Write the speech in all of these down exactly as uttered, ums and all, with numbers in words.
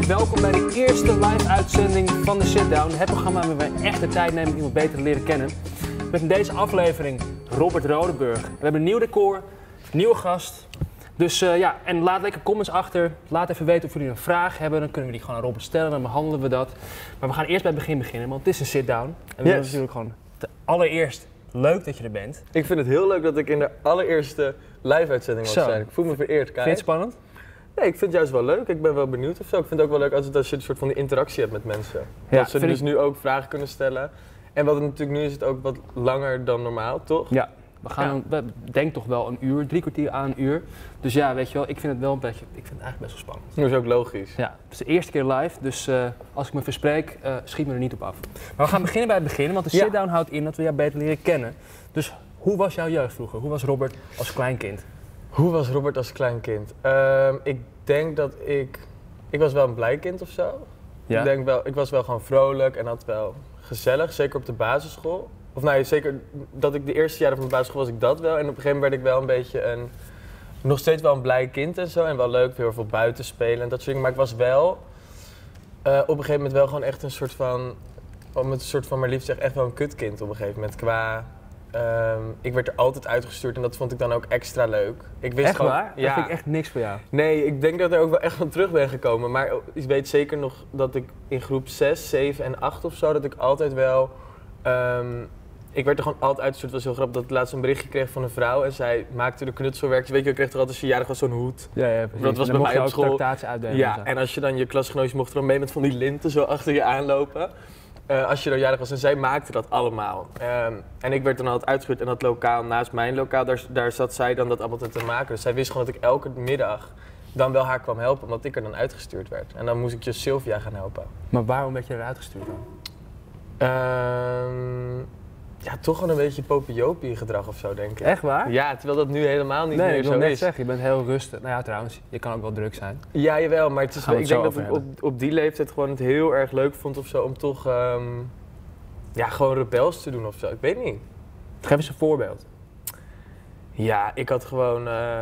en welkom bij de eerste live uitzending van de Sit-Down. Het programma waar wij echt de tijd nemen om iemand beter te leren kennen. Met in deze aflevering Robert Rodenburg. We hebben een nieuw decor, nieuwe gast. Dus uh, ja, en laat lekker comments achter. Laat even weten of jullie een vraag hebben. Dan kunnen we die gewoon aan Robert stellen, dan behandelen we dat. Maar we gaan eerst bij het begin beginnen, want het is een sit-down. En we willen Yes. natuurlijk gewoon te allereerst leuk dat je er bent. Ik vind het heel leuk dat ik in de allereerste live-uitzending mag Zo. zijn. Ik voel me vereerd, Kai. Vind je het spannend? Nee, ik vind het juist wel leuk. Ik ben wel benieuwd of zo. Ik vind het ook wel leuk als, het, als je een soort van die interactie hebt met mensen. Ja, dat ze vind dus ik- nu ook vragen kunnen stellen. En wat het natuurlijk nu is, het ook wat langer dan normaal, toch? Ja. We gaan, we denk toch wel een uur, drie kwartier aan een uur. Dus ja, weet je wel, ik vind het wel een beetje, ik vind het eigenlijk best wel spannend. Dat is ook logisch. Ja, het is de eerste keer live, dus uh, als ik me verspreek, uh, schiet me er niet op af. Maar we gaan beginnen bij het begin, want de Ja. sit-down houdt in dat we jou beter leren kennen. Dus hoe was jouw jeugd vroeger? Hoe was Robert als kleinkind? Hoe was Robert als klein kind? Ehm, ik denk dat ik... Ik was wel een blij kind of zo. Ja? Ik denk wel, ik was wel gewoon vrolijk en had wel gezellig, zeker op de basisschool. Of nee, zeker dat ik de eerste jaren van de basisschool was ik dat wel. En op een gegeven moment werd ik wel een beetje een, nog steeds wel een blij kind en zo. En wel leuk, heel veel buiten spelen en dat soort dingen. Maar ik was wel uh, op een gegeven moment wel gewoon echt een soort van, om het een soort van maar liefst zeg, echt wel een kutkind op een gegeven moment. Qua, um, ik werd er altijd uitgestuurd en dat vond ik dan ook extra leuk. Ik wist Echt gewoon, waar? Ja. Dat vind ik echt niks voor jou. Nee, ik denk dat ik er ook wel echt van terug ben gekomen. Maar ik weet zeker nog dat ik in groep zes, zeven en acht of zo, dat ik altijd wel... Um, ik werd er gewoon altijd uitgestuurd. Het was heel grappig dat ik laatst een berichtje kreeg van een vrouw en zij maakte de knutselwerkjes. Weet je, je kreeg er altijd als je jarig was zo'n hoed. Ja, ja, precies. Dat was en bij dan mij mocht op je ook school. tractatie uitdelen. Ja, en zo. en als je dan je klasgenootjes mocht er dan mee met van die linten zo achter je aanlopen. Uh, als je dan jarig was en zij maakte dat allemaal. Um, en ik werd dan altijd uitgestuurd en dat lokaal naast mijn lokaal, daar, daar zat zij dan dat allemaal te maken. Dus zij wist gewoon dat ik elke middag dan wel haar kwam helpen, omdat ik er dan uitgestuurd werd. En dan moest ik dus Sylvia gaan helpen. Maar waarom werd je eruit gestuurd dan? Um, ja, toch wel een beetje popiopie gedrag of zo, denk ik. Echt waar? Ja, terwijl dat nu helemaal niet nee, meer ik wil zo net is. zeggen, je bent heel rustig. Nou ja, trouwens, je kan ook wel druk zijn. Ja, jawel, maar het is, Gaan we ik het denk zo dat ik over op, op die leeftijd gewoon het heel erg leuk vond of zo om toch um, ja, gewoon rebels te doen of zo. Ik weet niet. Geef eens een voorbeeld. Ja, ik had gewoon uh,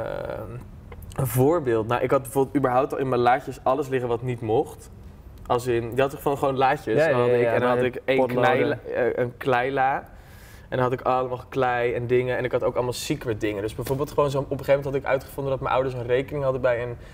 een voorbeeld. Nou, ik had bijvoorbeeld überhaupt al in mijn laadjes alles liggen wat niet mocht. Als in, die had ik van gewoon laadjes. Ja, ja, Dan had ja, ik, ja, en dan maar had je ik één potloden. kleila, uh, een kleila. En dan had ik allemaal klei en dingen. En ik had ook allemaal secret dingen. Dus bijvoorbeeld gewoon zo, op een gegeven moment had ik uitgevonden dat mijn ouders een rekening hadden bij een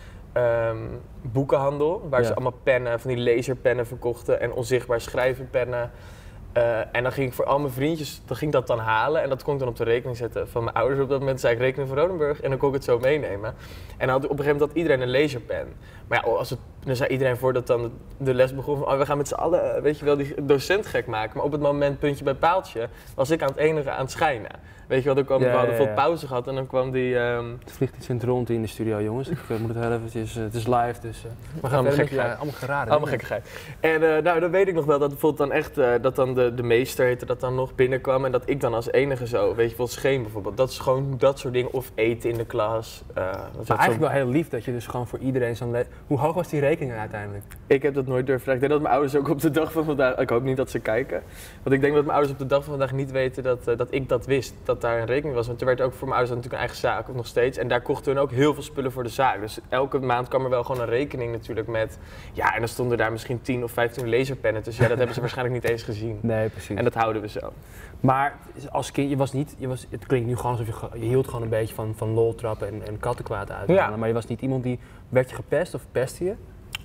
um, boekenhandel. Waar Ja. ze allemaal pennen, van die laserpennen verkochten en onzichtbaar schrijvenpennen. Uh, en dan ging ik voor al mijn vriendjes, dan ging ik dat dan halen en dat kon ik dan op de rekening zetten van mijn ouders. Op dat moment zei ik rekening van Rodenburg en dan kon ik het zo meenemen. En dan had ik op een gegeven moment had iedereen een laserpen. Maar ja, als het, dan zei iedereen voordat dan de les begon van oh, we gaan met z'n allen, weet je wel, die docent gek maken. Maar op het moment puntje bij paaltje was ik aan het enige aan het schijnen. Weet je wel, dan kwam, Ja, we hadden ja, veel ja. pauze gehad en dan kwam die... Um, Het vliegt iets in het rond in de studio, jongens. Ik uh, moet het heel eventjes, uh, het is live, dus uh, we gaan Allemaal verder met gekkigheid. uh, allemaal geraden. Allemaal gekkigheid. En uh, nou, dan weet ik nog wel dat bijvoorbeeld dan echt, uh, dat dan de, de meester heette dat dan nog binnenkwam en dat ik dan als enige zo, weet je wel, scheen bijvoorbeeld. Dat is gewoon dat soort dingen, of eten in de klas. Uh, dat Maar zo- eigenlijk wel heel lief dat je dus gewoon voor iedereen zo'n... le- Hoe hoog was die rekening uiteindelijk? Ik heb dat nooit durven vragen. Ik denk dat mijn ouders ook op de dag van vandaag, ik hoop niet dat ze kijken, want ik denk dat mijn ouders op de dag van vandaag niet weten dat, uh, dat ik dat wist, dat daar een rekening was. Want er werd ook voor mijn ouders natuurlijk een eigen zaak, of nog steeds, en daar kochten hun ook heel veel spullen voor de zaak. Dus elke maand kwam er wel gewoon een rekening natuurlijk met, ja, en dan stonden daar misschien tien of vijftien laserpennen tussen. Ja, dat hebben ze waarschijnlijk niet eens gezien. Nee, precies. En dat houden we zo. Maar als kind, je was niet, je was, het klinkt nu gewoon alsof je, ge- je hield gewoon een beetje van, van loltrappen en, en kattenkwaad uithalen. Ja. Maar je was niet iemand die, werd je gepest of pestte je?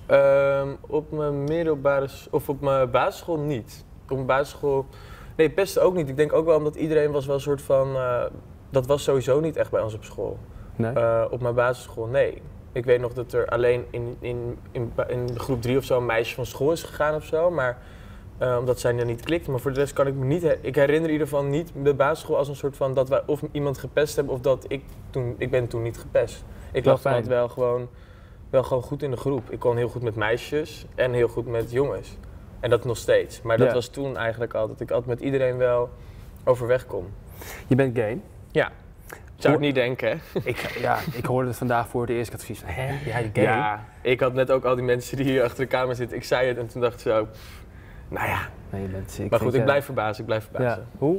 Um, op mijn middelbare, s- of op mijn basisschool niet. Op mijn basisschool, nee, pesten ook niet. Ik denk ook wel omdat iedereen was wel een soort van, uh, dat was sowieso niet echt bij ons op school. Nee? Uh, op mijn basisschool, nee. Ik weet nog dat er alleen in, in, in, in groep drie of zo een meisje van school is gegaan of zo, maar uh, omdat zij er niet klikte. Maar voor de rest kan ik me niet, he- ik herinner in ieder geval niet de basisschool als een soort van dat wij of iemand gepest hebben of dat ik toen, ik ben toen niet gepest. Ik Wel lag fijn. altijd wel gewoon, wel gewoon goed in de groep. Ik kon heel goed met meisjes en heel goed met jongens. En dat nog steeds. Maar dat Ja. was toen eigenlijk al dat ik altijd met iedereen wel overweg kon. Je bent gay. Ja. Zou ik Hoe- niet denken, hè? Ik, ja, ik hoorde het vandaag voor het eerst. Ik had zoiets van, hè, jij gay? Ja, ik had net ook al die mensen die hier achter de kamer zitten. Ik zei het en toen dacht ik zo, nou ja. Nee, je bent, ik Maar goed, vind, ik eh, blijf verbazen, ik blijf Ja. verbazen. Hoe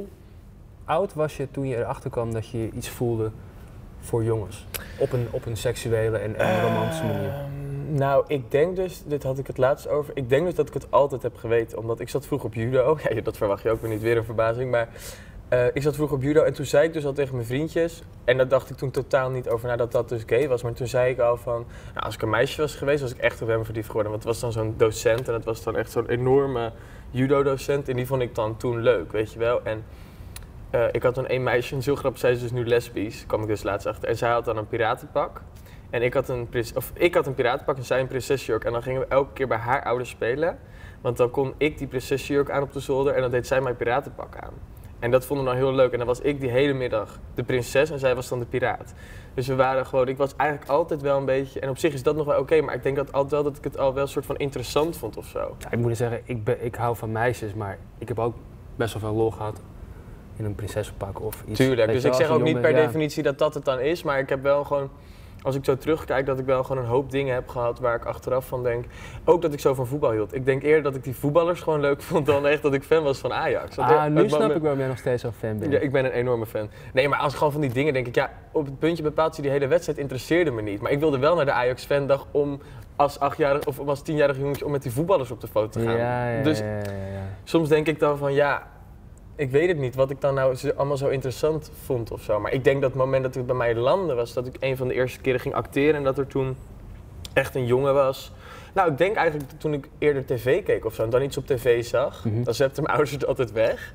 oud was je toen je erachter kwam dat je iets voelde voor jongens? Op een, op een seksuele en, en romantische manier? Ehm, Nou, ik denk dus, dit had ik het laatst over, ik denk dus dat ik het altijd heb geweten. Omdat ik zat vroeger op judo, ja, dat verwacht je ook weer niet, weer een verbazing, maar uh, ik zat vroeger op judo en toen zei ik dus al tegen mijn vriendjes, en daar dacht ik toen totaal niet over na dat dat dus gay was, maar toen zei ik al van, nou, als ik een meisje was geweest, was ik echt op hem verliefd geworden. Want het was dan zo'n docent en het was dan echt zo'n enorme judo-docent en die vond ik dan toen leuk, weet je wel. En uh, ik had toen één meisje, en zo grappig, zij is dus nu lesbisch, kwam ik dus laatst achter, en zij had dan een piratenpak. En ik had, een, of ik had een piratenpak en zij een prinsesjurk. En dan gingen we elke keer bij haar ouders spelen. Want dan kon ik die prinsesjurk aan op de zolder en dan deed zij mijn piratenpak aan. En dat vonden we dan heel leuk. En dan was ik die hele middag de prinses en zij was dan de piraat. Dus we waren gewoon, ik was eigenlijk altijd wel een beetje, en op zich is dat nog wel oké, okay, maar ik denk dat altijd wel dat ik het al wel een soort van interessant vond of zo. Ja, ik moet zeggen, ik, ben, ik hou van meisjes, maar ik heb ook best wel veel lol gehad in een prinsessenpak of iets. Tuurlijk, dus ik zeg ook niet per ja. definitie dat dat het dan is, maar ik heb wel gewoon, als ik zo terugkijk, dat ik wel gewoon een hoop dingen heb gehad waar ik achteraf van denk. Ook dat ik zo van voetbal hield. Ik denk eerder dat ik die voetballers gewoon leuk vond dan echt dat ik fan was van Ajax. Want ah, nu het snap moment... ik waarom jij nog steeds zo'n fan bent. Ja, ik ben een enorme fan. Nee, maar als gewoon van die dingen denk ik, ja, op het puntje bepaald, die hele wedstrijd interesseerde me niet. Maar ik wilde wel naar de Ajax-fandag om als achtjarig of als tienjarig jongetje om met die voetballers op de foto te gaan. Ja, ja, dus ja, ja, ja. soms denk ik dan van, ja, ik weet het niet wat ik dan nou allemaal zo interessant vond of zo. Maar ik denk dat het moment dat het bij mij landde was dat ik een van de eerste keren ging acteren en dat er toen echt een jongen was. Nou, ik denk eigenlijk toen ik eerder tv keek of zo en dan iets op tv zag, mm-hmm. dan zette mijn ouders het altijd weg.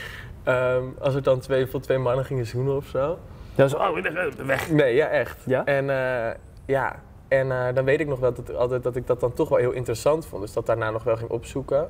Um, als er dan twee, voor twee mannen gingen zoenen of zo. Dat is oh, weg. Nee, ja, echt. Ja? En uh, ja, en uh, dan weet ik nog wel dat, altijd, dat ik dat dan toch wel heel interessant vond. Dus dat daarna nog wel ging opzoeken.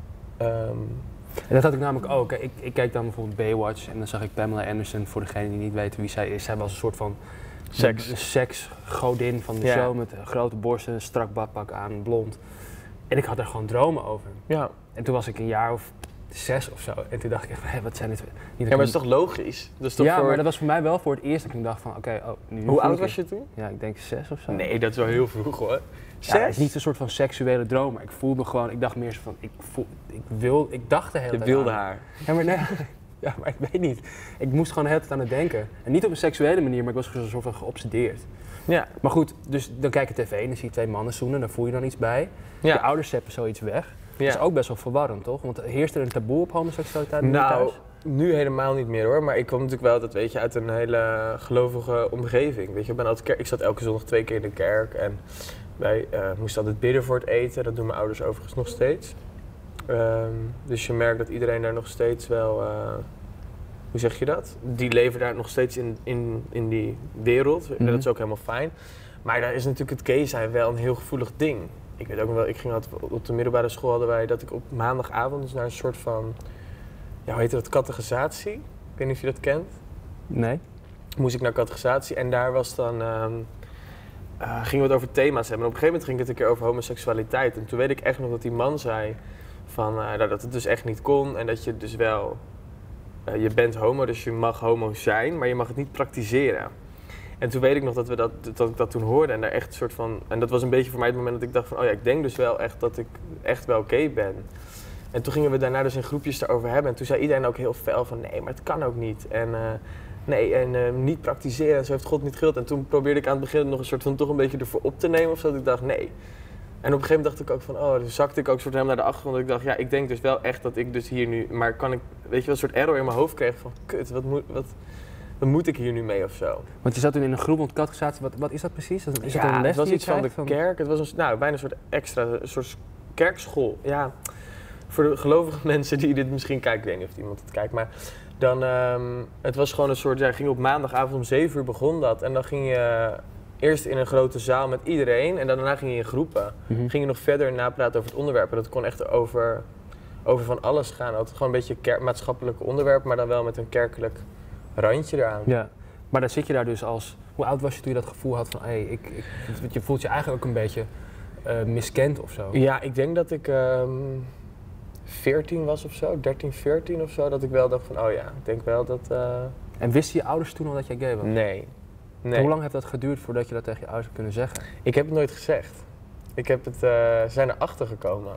Um, En dat had ik namelijk ook. Ik, ik kijk dan bijvoorbeeld Baywatch en dan zag ik Pamela Anderson, voor degenen die niet weten wie zij is. Zij was een soort van seks. seksgodin van de ja. show met grote borsten, een strak badpak aan, blond. En ik had er gewoon dromen over. Ja. En toen was ik een jaar of zes of zo. En toen dacht ik echt, hé, wat zijn dit? Niet ja, maar dat is toch logisch? Dat is toch ja, voor... maar dat was voor mij wel voor het eerst dat ik dacht van, oké, okay, oh, nu Hoe oud was je toen? Ja, ik denk zes of zo. Nee, dat is wel heel vroeg hoor. Zes? Ja, het is niet een soort van seksuele droom, maar ik voelde gewoon, ik dacht meer zo van, ik, voel, ik, wil, ik dacht de hele je tijd wilde aan. haar. Ja, maar nee, ja, maar ik weet niet. Ik moest gewoon de hele tijd aan het denken. En niet op een seksuele manier, maar ik was een soort van geobsedeerd. Ja. Maar goed, dus dan kijk je tv en dan zie je twee mannen zoenen, daar voel je dan iets bij. Ja. Je ouders zetten zoiets weg. Ja. Dat is ook best wel verwarrend, toch? Want heerst er een taboe op homoseksualiteit nu nou, thuis? nu helemaal niet meer hoor, maar ik kom natuurlijk wel, dat weet je, uit een hele gelovige omgeving. Weet je, ik, ben altijd kerk, ik zat elke zondag twee keer in de kerk en wij uh, moesten altijd bidden voor het eten. Dat doen mijn ouders overigens nog steeds. Um, dus je merkt dat iedereen daar nog steeds wel, uh, hoe zeg je dat? Die leven daar nog steeds in, in, in die wereld. Mm-hmm. Dat is ook helemaal fijn. Maar daar is natuurlijk het gay zijn wel een heel gevoelig ding. Ik weet ook nog wel, ik ging altijd, op de middelbare school hadden wij dat ik op maandagavond dus naar een soort van, ja, hoe heet dat, catechisatie? Ik weet niet of je dat kent. Nee. Moest ik naar catechisatie en daar was dan, um, uh, gingen we het over thema's hebben. En op een gegeven moment ging het een keer over homoseksualiteit. En toen weet ik echt nog dat die man zei van, uh, dat het dus echt niet kon en dat je dus wel, uh, je bent homo, dus je mag homo zijn, maar je mag het niet praktiseren. En toen weet ik nog dat, we dat, dat ik dat toen hoorde en daar echt een soort van, en dat was een beetje voor mij het moment dat ik dacht van, oh ja, ik denk dus wel echt dat ik echt wel gay ben. En toen gingen we daarna dus in groepjes daarover hebben en toen zei iedereen ook heel fel van, nee, maar het kan ook niet. En uh, nee, en uh, niet praktiseren, zo heeft God niet gewild. En toen probeerde ik aan het begin nog een soort van toch een beetje ervoor op te nemen of zo, dat ik dacht, nee. En op een gegeven moment dacht ik ook van, oh, toen zakte ik ook soort helemaal naar de achtergrond. Dat ik dacht, ja, ik denk dus wel echt dat ik dus hier nu, maar kan ik, weet je wel, een soort error in mijn hoofd kreeg van, kut, wat moet, wat... Wat moet ik hier nu mee of zo? Want je zat toen in een groep, want catechisatie, wat, wat is dat precies? Is ja, het een les het was die iets van de van... kerk. Het was een, nou, bijna een soort extra, een soort kerkschool. Ja, voor de gelovige mensen die dit misschien kijken, ik weet niet of iemand het kijkt, maar dan, um, het was gewoon een soort, ja, ging op maandagavond om zeven uur begon dat. En dan ging je eerst in een grote zaal met iedereen en daarna ging je in groepen. Mm-hmm. Ging je nog verder napraten over het onderwerp. En dat kon echt over, over van alles gaan. Altijd gewoon een beetje kerk, maatschappelijke onderwerp, maar dan wel met een kerkelijk randje eraan. Ja, maar dan zit je daar dus als, hoe oud was je toen je dat gevoel had van, hé, hey, ik, ik, je voelt je eigenlijk ook een beetje uh, miskend of zo? Ja, ik denk dat ik um, veertien was of zo, dertien, veertien of zo, dat ik wel dacht van, oh ja, ik denk wel dat... Uh... En wisten je ouders toen al dat jij gay was? Nee. nee. Hoe lang heeft dat geduurd voordat je dat tegen je ouders hebt kunnen zeggen? Ik heb het nooit gezegd. Ik heb het, uh, ze zijn erachter gekomen.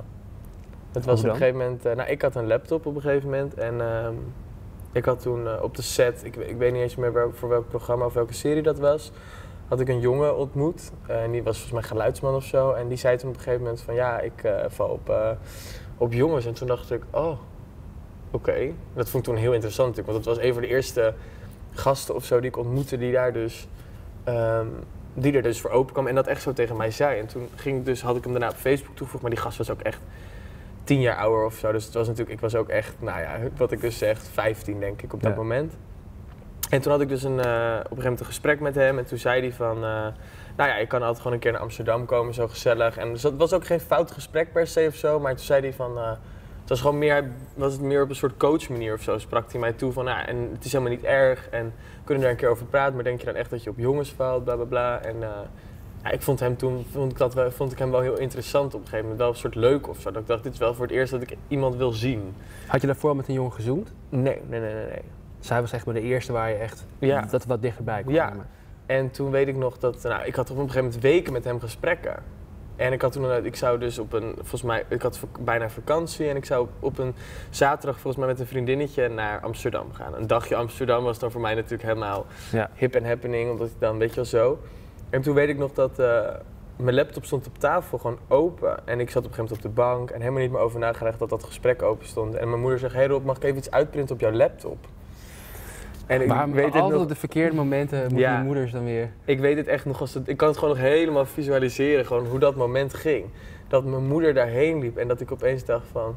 Het was op een gegeven moment, uh, nou ik had een laptop op een gegeven moment en... Uh, Ik had toen uh, op de set, ik, ik weet niet eens meer waar, voor welk programma of welke serie dat was, had ik een jongen ontmoet. Uh, en die was volgens mij geluidsman of zo. En die zei toen op een gegeven moment van ja, ik uh, val op, uh, op jongens. En toen dacht ik, oh, oké. Okay. Dat vond ik toen heel interessant natuurlijk. Want het was een van de eerste gasten of zo die ik ontmoette die daar dus... Um, die er dus voor open kwam en dat echt zo tegen mij zei. En toen ging ik dus, had ik hem daarna op Facebook toegevoegd, maar die gast was ook echt tien jaar ouder of zo. Dus het was natuurlijk, ik was ook echt, nou ja, wat ik dus zeg, vijftien denk ik op dat ja. moment. En toen had ik dus een, uh, op een gegeven moment een gesprek met hem en toen zei hij van, uh, nou ja, ik kan altijd gewoon een keer naar Amsterdam komen, zo gezellig. En dus dat was ook geen fout gesprek per se of zo, maar toen zei hij van, uh, het was gewoon meer, was het meer op een soort coachmanier of zo, sprak hij mij toe van, nou, en het is helemaal niet erg en we kunnen daar een keer over praten, maar denk je dan echt dat je op jongens valt, bla bla bla. En uh, ja, ik vond hem toen, vond ik, dat wel, vond ik hem wel heel interessant op een gegeven moment, wel een soort leuk of zo. Dat ik dacht, dit is wel voor het eerst dat ik iemand wil zien. Had je daarvoor met een jongen gezoend? Nee, nee, nee, nee. nee. Zij was echt maar de eerste waar je echt, ja. dat wat dichterbij kwam. Ja, en toen weet ik nog dat, nou, ik had op een gegeven moment weken met hem gesprekken. En ik had toen, ik zou dus op een, volgens mij, ik had bijna vakantie en ik zou op een zaterdag volgens mij met een vriendinnetje naar Amsterdam gaan. Een dagje Amsterdam was dan voor mij natuurlijk helemaal ja. hip en happening, omdat ik dan, weet je wel zo. En toen weet ik nog dat uh, mijn laptop stond op tafel gewoon open. En ik zat op een gegeven moment op de bank en helemaal niet meer over nagedacht dat dat gesprek open stond. En mijn moeder zegt, hey Rob, mag ik even iets uitprinten op jouw laptop? En ik maar weet altijd nog, op de verkeerde momenten moeten ja, je moeders dan weer... Ik weet het echt nog, als het, ik kan het gewoon nog helemaal visualiseren, gewoon hoe dat moment ging. Dat mijn moeder daarheen liep en dat ik opeens dacht van...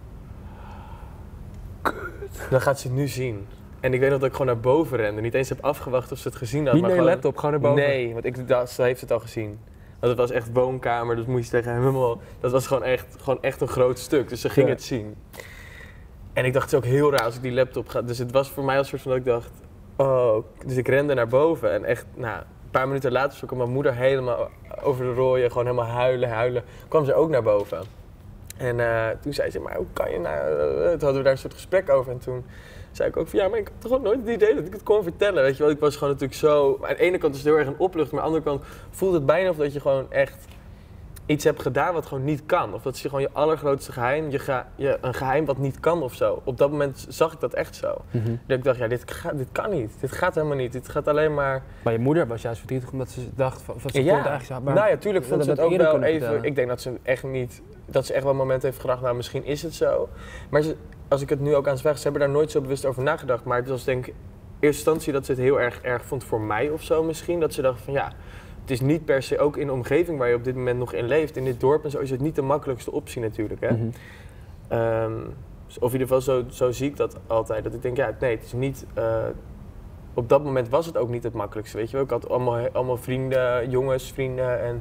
Kut. Dan gaat ze het nu zien. En ik weet nog dat ik gewoon naar boven rende, niet eens heb afgewacht of ze het gezien had. Niet maar naar je gewoon, laptop, gewoon naar boven? Nee, want ik, dat, ze heeft het al gezien. Want het was echt woonkamer, dus moest je tegen hem helemaal... Dat was gewoon echt, gewoon echt een groot stuk, dus ze ging ja. het zien. En ik dacht, het is ook heel raar als ik die laptop ga. Dus het was voor mij als soort van dat ik dacht, oh, dus ik rende naar boven. En echt, nou, een paar minuten later kwam mijn moeder helemaal over de rooien, gewoon helemaal huilen, huilen. Kwam ze ook naar boven. En uh, toen zei ze, maar hoe kan je nou, uh, toen hadden we daar een soort gesprek over. En toen zei ik ook van, ja, maar ik had toch ook nooit het idee dat ik het kon vertellen. Weet je wel, ik was gewoon natuurlijk zo, aan de ene kant is het heel erg een opluchting, maar aan de andere kant voelt het bijna of dat je gewoon echt... iets hebt gedaan wat gewoon niet kan. Of dat is gewoon je allergrootste geheim, je, ga, je een geheim wat niet kan of zo. Op dat moment zag ik dat echt zo. Mm-hmm. Dat ik dacht, ja, dit, ga, dit kan niet. Dit gaat helemaal niet. Dit gaat alleen maar... Maar je moeder was juist verdrietig omdat ze dacht, van, van ze ja. kon het eigenlijk zo... Nou ja, tuurlijk vond ze het ook wel even... Vertellen. Ik denk dat ze echt niet... Dat ze echt wel een moment heeft gedacht, nou, misschien is het zo. Maar ze, als ik het nu ook aan ze vraag, ze hebben daar nooit zo bewust over nagedacht. Maar het was denk ik in eerste instantie dat ze het heel erg erg vond voor mij of zo misschien. Dat ze dacht van, ja... Het is niet per se, ook in de omgeving waar je op dit moment nog in leeft, in dit dorp en zo, is het niet de makkelijkste optie natuurlijk. Hè? Mm-hmm. Um, of in ieder geval zo, zo zie ik dat altijd. Dat ik denk, ja, nee, het is niet... Uh, op dat moment was het ook niet het makkelijkste, weet je wel. Ik had allemaal, allemaal vrienden, jongens, vrienden en...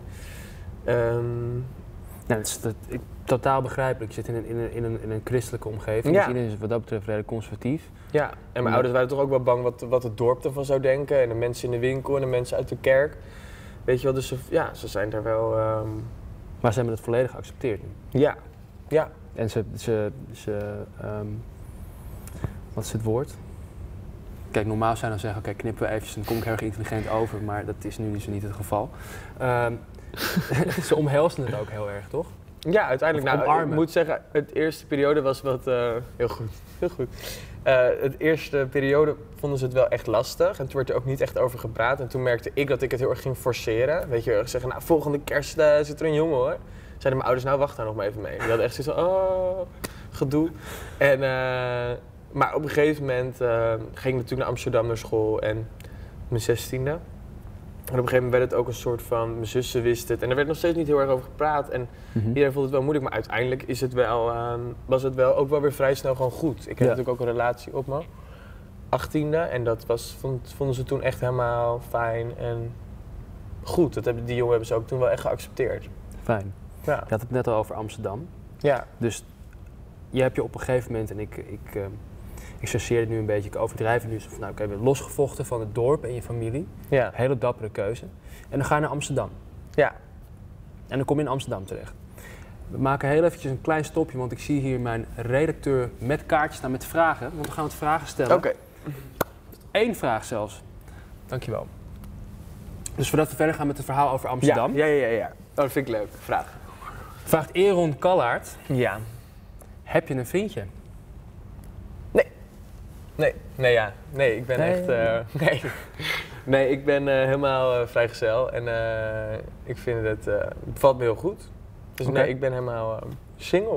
Um, ja, dat is dat, ik, totaal begrijpelijk. Je zit in een, in een, in een, in een christelijke omgeving. Ja. Iedereen is wat dat betreft redelijk conservatief. Ja, en mijn ja. ouders waren toch ook wel bang wat, wat het dorp ervan zou denken. En de mensen in de winkel en de mensen uit de kerk. Weet je wel, dus ze, ja, ze zijn daar wel... Um... Maar ze hebben het volledig geaccepteerd nu? Ja, ja. En ze... ze, ze um, wat is het woord? Kijk, normaal zou je dan zeggen, oké, okay, knippen we eventjes en dan kom ik heel erg intelligent over, maar dat is nu dus niet het geval. Um, ze omhelzen het ook heel erg, toch? Ja, uiteindelijk. Nou, ik moet zeggen, het eerste periode was wat... Uh, heel goed, heel goed. Uh, het eerste periode vonden ze het wel echt lastig en toen werd er ook niet echt over gepraat. En toen merkte ik dat ik het heel erg ging forceren. Weet je, zeggen, nou, volgende kerst uh, zit er een jongen hoor. Zeiden mijn ouders, nou wacht daar nog maar even mee. Die hadden echt zoiets van, oh, gedoe. En, uh, maar op een gegeven moment uh, ging ik natuurlijk naar Amsterdam naar school en mijn zestiende. En op een gegeven moment werd het ook een soort van, mijn zussen wist het. En er werd nog steeds niet heel erg over gepraat. En mm-hmm. iedereen vond het wel moeilijk, maar uiteindelijk is het wel, um, was het wel ook wel weer vrij snel gewoon goed. Ik heb ja. natuurlijk ook een relatie op mijn achttiende. En dat was, vond, vonden ze toen echt helemaal fijn en goed. Dat hebben, die jongen hebben ze ook toen wel echt geaccepteerd. Fijn. Ja. Je had het net al over Amsterdam. Ja. Dus je hebt je op een gegeven moment, en ik, ik, uh, ik chargeer het nu een beetje, ik overdrijf het nu, van, nou, oké, we losgevochten van het dorp en je familie. Ja. Hele dappere keuze. En dan ga je naar Amsterdam. Ja. En dan kom je in Amsterdam terecht. We maken heel eventjes een klein stopje, want ik zie hier mijn redacteur met kaartjes staan met vragen. Want we gaan wat vragen stellen. Oké. Eén vraag zelfs. Dankjewel. Dus voordat we verder gaan met het verhaal over Amsterdam. Ja, ja, ja, ja. Oh, dat vind ik leuk. Vraag. Vraagt Eron Kallaert. Ja. Heb je een vriendje? Nee. Nee, nee, ja. Nee, ik ben nee. echt... Uh, nee. Nee, ik ben uh, helemaal uh, vrijgezel en uh, ik vind het, uh, het bevalt me heel goed. Dus okay. nee, ik ben helemaal uh, single.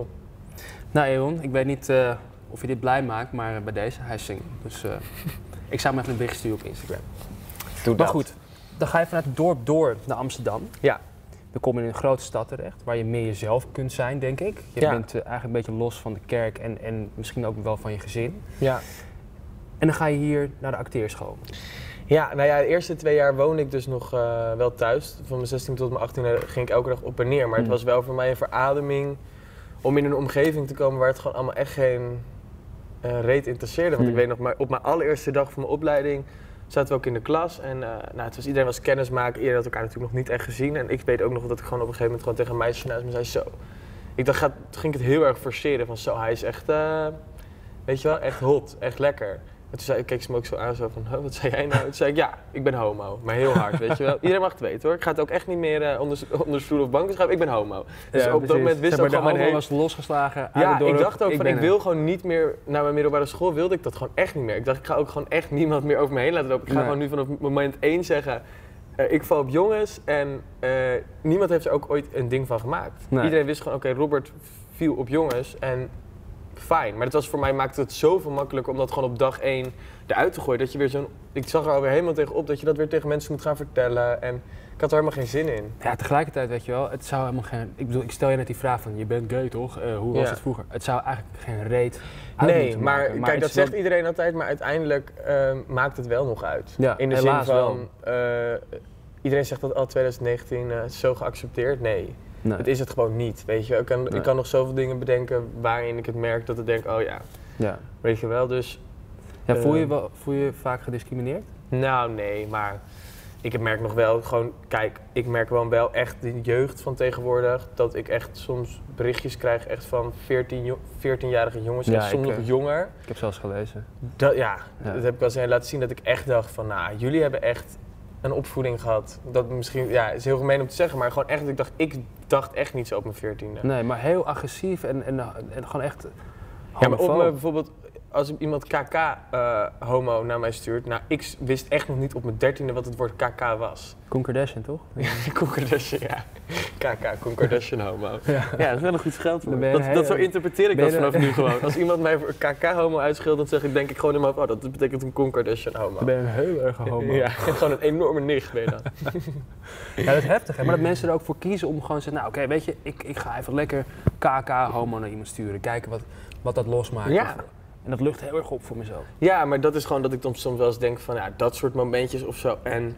Nou Eon, ik weet niet uh, of je dit blij maakt, maar uh, bij deze, hij is single. Dus uh, ik zou hem even een bericht sturen op Instagram. Doe maar dat. goed, dan ga je vanuit het dorp door naar Amsterdam. Ja. Dan kom je in een grote stad terecht, waar je meer jezelf kunt zijn, denk ik. Je ja. bent uh, eigenlijk een beetje los van de kerk en, en misschien ook wel van je gezin. Ja. En dan ga je hier naar de acteerschool. Ja, nou ja, de eerste twee jaar woonde ik dus nog uh, wel thuis. Van mijn zestiende tot mijn achttiende ging ik elke dag op en neer. Maar mm. het was wel voor mij een verademing om in een omgeving te komen waar het gewoon allemaal echt geen uh, reet interesseerde. Want mm. ik weet nog, maar op mijn allereerste dag van mijn opleiding zaten we ook in de klas. En uh, nou, het was, iedereen was kennismaken. Iedereen had elkaar natuurlijk nog niet echt gezien. En ik weet ook nog dat ik gewoon op een gegeven moment gewoon tegen een meisje naast me zei zo. Ik dacht, gaat, toen ging ik het heel erg forceren van zo, hij is echt, uh, weet je wel, echt hot, echt lekker. En toen zei, keek ze me ook zo aan, zo van, huh, wat zei jij nou? Toen zei ik, ja, ik ben homo. Maar heel hard, weet je wel. Iedereen mag het weten hoor. Ik ga het ook echt niet meer uh, onder, onder stoel of bank schrijven. Ik ben homo. Dus ja, op precies. dat moment wist ik ook gewoon mijn hele... was losgeslagen uit ja, het dorp. ik dacht ook ik van, ik wil gewoon niet meer, naar mijn middelbare school wilde ik dat gewoon echt niet meer. Ik dacht, ik ga ook gewoon echt niemand meer over me heen laten lopen. Ik ga nee. gewoon nu vanaf moment één zeggen, uh, ik val op jongens. En uh, niemand heeft er ook ooit een ding van gemaakt. Nee. Iedereen wist gewoon, oké, okay, Robert viel op jongens en fijn. Maar het was voor mij, maakte het zoveel makkelijker om dat gewoon op dag één eruit te gooien. Dat je weer zo'n, ik zag er alweer helemaal tegenop dat je dat weer tegen mensen moet gaan vertellen. En ik had er helemaal geen zin in. Ja, tegelijkertijd weet je wel, het zou helemaal geen, ik bedoel, ik stel je net die vraag van, je bent gay toch? Uh, hoe was ja. het vroeger? Het zou eigenlijk geen reet uit nee, moeten maar, maken. Maar kijk, dat zegt wel... iedereen altijd, maar uiteindelijk uh, maakt het wel nog uit. Ja, in de helaas zin van, wel. Uh, iedereen zegt dat al twintig negentien uh, zo geaccepteerd. Nee. Nee. Het is het gewoon niet, weet je. Ik kan, nee. ik kan nog zoveel dingen bedenken waarin ik het merk dat ik denk, oh ja, ja. weet je wel, dus... Ja, voel, je wel, voel je je vaak gediscrimineerd? Nou, nee, maar ik merk nog wel, gewoon, kijk, ik merk wel wel echt de jeugd van tegenwoordig, dat ik echt soms berichtjes krijg echt van veertienjarige jongens, ja, en soms nog jonger. Ik heb zelfs gelezen. Dat, ja, ja, dat heb ik wel eens laten zien dat ik echt dacht van, nou, jullie hebben echt een opvoeding gehad. Dat misschien, ja, is heel gemeen om te zeggen, maar gewoon echt, ik dacht, ik dacht echt niet zo op mijn veertiende. Nee, maar heel agressief en, en, en gewoon echt ja, maar op me bijvoorbeeld, als iemand K K uh, homo naar mij stuurt, nou, ik wist echt nog niet op mijn dertiende wat het woord K K was. Koen Kardashian, toch? Koen Kardashian, ja. K K, Koen Kardashian homo. Ja. ja, dat is wel een goed scheldwoord. Dat, heel, dat zo interpreteer ik dat vanaf nu gewoon. Als iemand mij voor K K homo uitschildert, dan zeg ik, denk ik gewoon in mijn hoofd, oh, dat betekent een Koen Kardashian homo. Dan ben je een heel erg homo. Ja, gewoon een enorme nicht ben je dan. Ja, dat is heftig, hè? Maar dat mensen er ook voor kiezen om gewoon te zeggen, nou oké, okay, weet je, ik, ik ga even lekker K K homo naar iemand sturen, kijken wat, wat dat losmaakt. Ja. En dat lucht heel erg op voor mezelf. Ja, maar dat is gewoon dat ik soms wel eens denk van, ja, dat soort momentjes of zo. En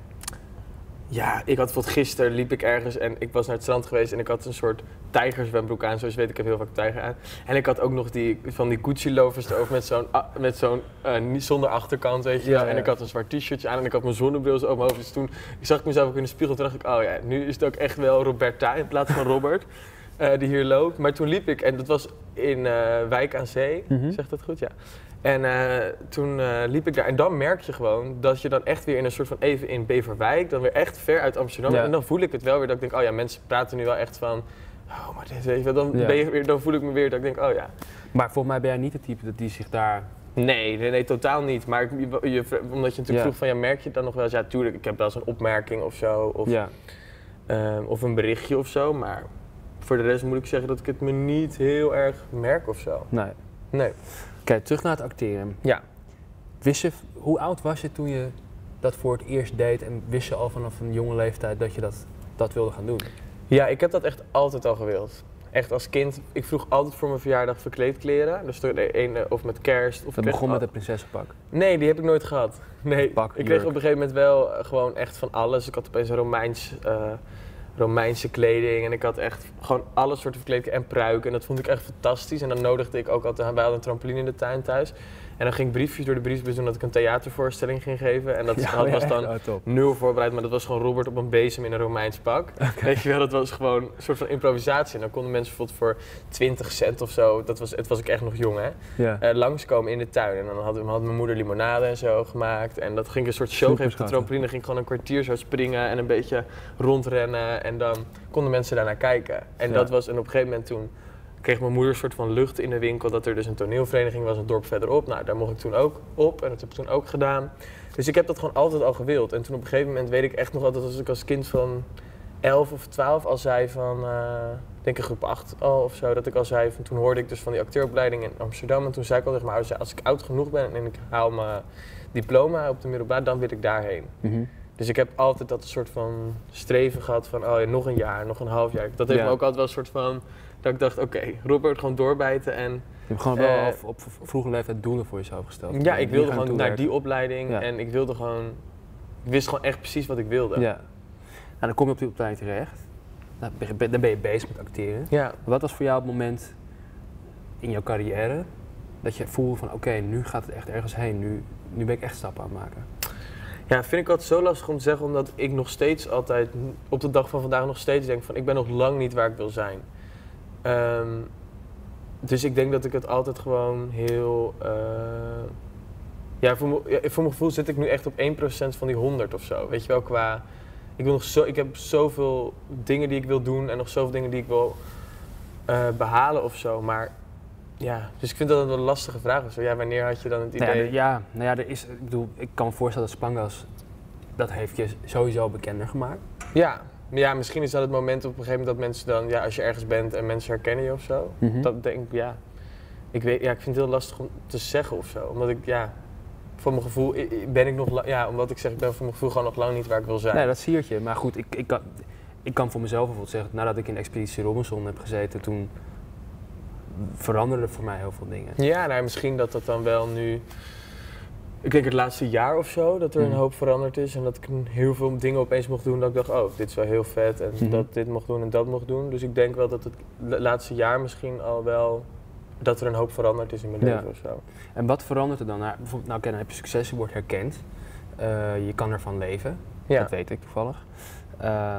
ja, ik had bijvoorbeeld gisteren liep ik ergens en ik was naar het strand geweest en ik had een soort tijgerzwembroek aan. Zoals je weet, ik heb heel vaak tijger aan. En ik had ook nog die van die Gucci lovers erover met zo'n, uh, met zo'n uh, niet zonder achterkant, weet je wel. Ja, ja. En ik had een zwart t-shirtje aan en ik had mijn zonnebril zo op mijn hoofd. Dus toen zag ik mezelf ook in de spiegel, toen dacht ik, oh ja, nu is het ook echt wel Roberta in plaats van Robert. Uh, die hier loopt. Maar toen liep ik, en dat was in uh, Wijk aan Zee, mm-hmm. Zegt dat goed? Ja. En uh, toen uh, liep ik daar en dan merk je gewoon dat je dan echt weer in een soort van even in Beverwijk, dan weer echt ver uit Amsterdam. Ja. En dan voel ik het wel weer dat ik denk, oh ja, mensen praten nu wel echt van, oh maar dit even, dan, ja. ben je weer, dan voel ik me weer dat ik denk, oh ja. Maar volgens mij ben jij niet de type dat die zich daar... Nee, nee, nee, totaal niet. Maar je, je, omdat je natuurlijk ja. vroeg van, ja, merk je het dan nog wel eens? Ja, tuurlijk, ik heb wel eens een opmerking of zo, of, ja. um, of een berichtje of zo, maar voor de rest moet ik zeggen dat ik het me niet heel erg merk of zo. Nee. Nee. Oké, okay, terug naar het acteren. Ja. Wist je, hoe oud was je toen je dat voor het eerst deed en wist je al vanaf een jonge leeftijd dat je dat, dat wilde gaan doen? Ja, ik heb dat echt altijd al gewild. Echt als kind, ik vroeg altijd voor mijn verjaardag verkleedkleren. Dus een, of met kerst. Of dat begon al... met het prinsessenpak? Nee, die heb ik nooit gehad. Nee, Pak, ik kreeg op een gegeven moment wel gewoon echt van alles. Ik had opeens een Romeins... Uh, Romeinse kleding en ik had echt gewoon alle soorten verkleding en pruiken en dat vond ik echt fantastisch. En dan nodigde ik ook altijd, wij hadden een trampoline in de tuin thuis en dan ging ik briefjes door de briefbus doen dat ik een theatervoorstelling ging geven en dat, ja, dat ja, was dan oh, nul voorbereid, maar dat was gewoon Robert op een bezem in een Romeins pak. Okay. Weet je wel, dat was gewoon een soort van improvisatie en dan konden mensen bijvoorbeeld voor twintig cent of zo, dat was, het was ik echt nog jong hè, ja. uh, langskomen in de tuin en dan had, had mijn moeder limonade en zo gemaakt en dat ging een soort show geven op de trampoline, ging ik gewoon een kwartier zo springen en een beetje rondrennen en dan konden mensen daarnaar kijken. En, ja. dat was, en op een gegeven moment toen kreeg mijn moeder een soort van lucht in de winkel dat er dus een toneelvereniging was, een dorp verderop. Nou, daar mocht ik toen ook op en dat heb ik toen ook gedaan. Dus ik heb dat gewoon altijd al gewild. En toen op een gegeven moment weet ik echt nog altijd, als ik als kind van elf of twaalf al zei van, uh, ik denk in groep acht al of zo, dat ik al zei van, toen hoorde ik dus van die acteuropleiding in Amsterdam. En toen zei ik al tegen mijn ouders, als ik oud genoeg ben en ik haal mijn diploma op de middelbare, dan wil ik daarheen. Mm-hmm. Dus ik heb altijd dat soort van streven gehad van, oh ja, nog een jaar, nog een half jaar. Dat heeft ja. me ook altijd wel een soort van, dat ik dacht, oké, okay, Robert, gewoon doorbijten en... Je hebt gewoon wel uh, op, op vroege leeftijd doelen voor jezelf gesteld. Ja, ik wilde gewoon naar die opleiding ja. en ik wilde gewoon, ik wist gewoon echt precies wat ik wilde. Ja. Nou, dan kom je op die opleiding terecht, dan ben je bezig met acteren. Ja. Wat was voor jou het moment in jouw carrière dat je voelde van, oké, okay, nu gaat het echt ergens heen, nu, nu ben ik echt stappen aan het maken? Ja, vind ik altijd zo lastig om te zeggen, omdat ik nog steeds altijd, op de dag van vandaag nog steeds denk van, ik ben nog lang niet waar ik wil zijn. Um, dus ik denk dat ik het altijd gewoon heel, uh, ja, voor, me, ja, voor mijn gevoel zit ik nu echt op één procent van die honderd of zo. Weet je wel, qua, ik, wil nog zo, ik heb zoveel dingen die ik wil doen en nog zoveel dingen die ik wil uh, behalen of zo, maar... Ja, dus ik vind dat een lastige vraag of zo. Ja, wanneer had je dan het idee? Nou ja, ja, nou ja, er is, ik bedoel, ik kan me voorstellen dat Spangas, dat heeft je sowieso bekender gemaakt. Ja, ja, misschien is dat het moment op een gegeven moment dat mensen dan, ja, als je ergens bent en mensen herkennen je of zo. Mm-hmm. Dat denk ik, ja. Ik weet, ja, ik vind het heel lastig om te zeggen of zo. Omdat ik, ja, voor mijn gevoel ben ik nog, ja, omdat ik zeg, ik ben voor mijn gevoel gewoon nog lang niet waar ik wil zijn. Nee, dat siert je. Maar goed, ik, ik, kan, ik kan voor mezelf bijvoorbeeld zeggen, nadat ik in Expeditie Robinson heb gezeten, toen veranderde voor mij heel veel dingen. Ja, nou, misschien dat dat dan wel nu... Ik denk het laatste jaar of zo, dat er een hoop veranderd is en dat ik heel veel dingen opeens mocht doen. Dat ik dacht, oh, dit is wel heel vet en mm-hmm. dat dit mocht doen en dat mocht doen. Dus ik denk wel dat het laatste jaar misschien al wel, dat er een hoop veranderd is in mijn leven ja. of zo. En wat verandert er dan? Nou, bijvoorbeeld, nou, okay, dan heb je succes, je wordt herkend. Uh, je kan ervan leven, ja. dat weet ik toevallig. Uh,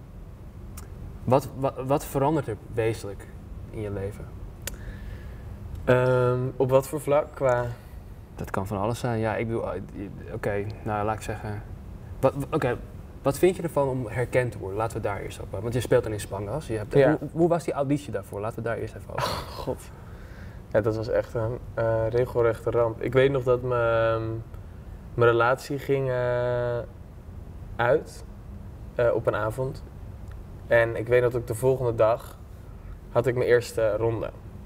wat, wat, wat verandert er wezenlijk in je leven? Um, op wat voor vlak? Qua... Dat kan van alles zijn. Ja, ik bedoel, oké, okay, nou laat ik zeggen. Wat, oké, okay, wat vind je ervan om herkend te worden? Laten we daar eerst op. Want je speelt dan in Spangas. Je hebt, ja. hoe, hoe was die auditie daarvoor? Laten we daar eerst even over. Oh, god. Ja, dat was echt een uh, regelrechte ramp. Ik weet nog dat mijn relatie ging uh, uit uh, op een avond. En ik weet dat ik de volgende dag had ik mijn eerste ronde.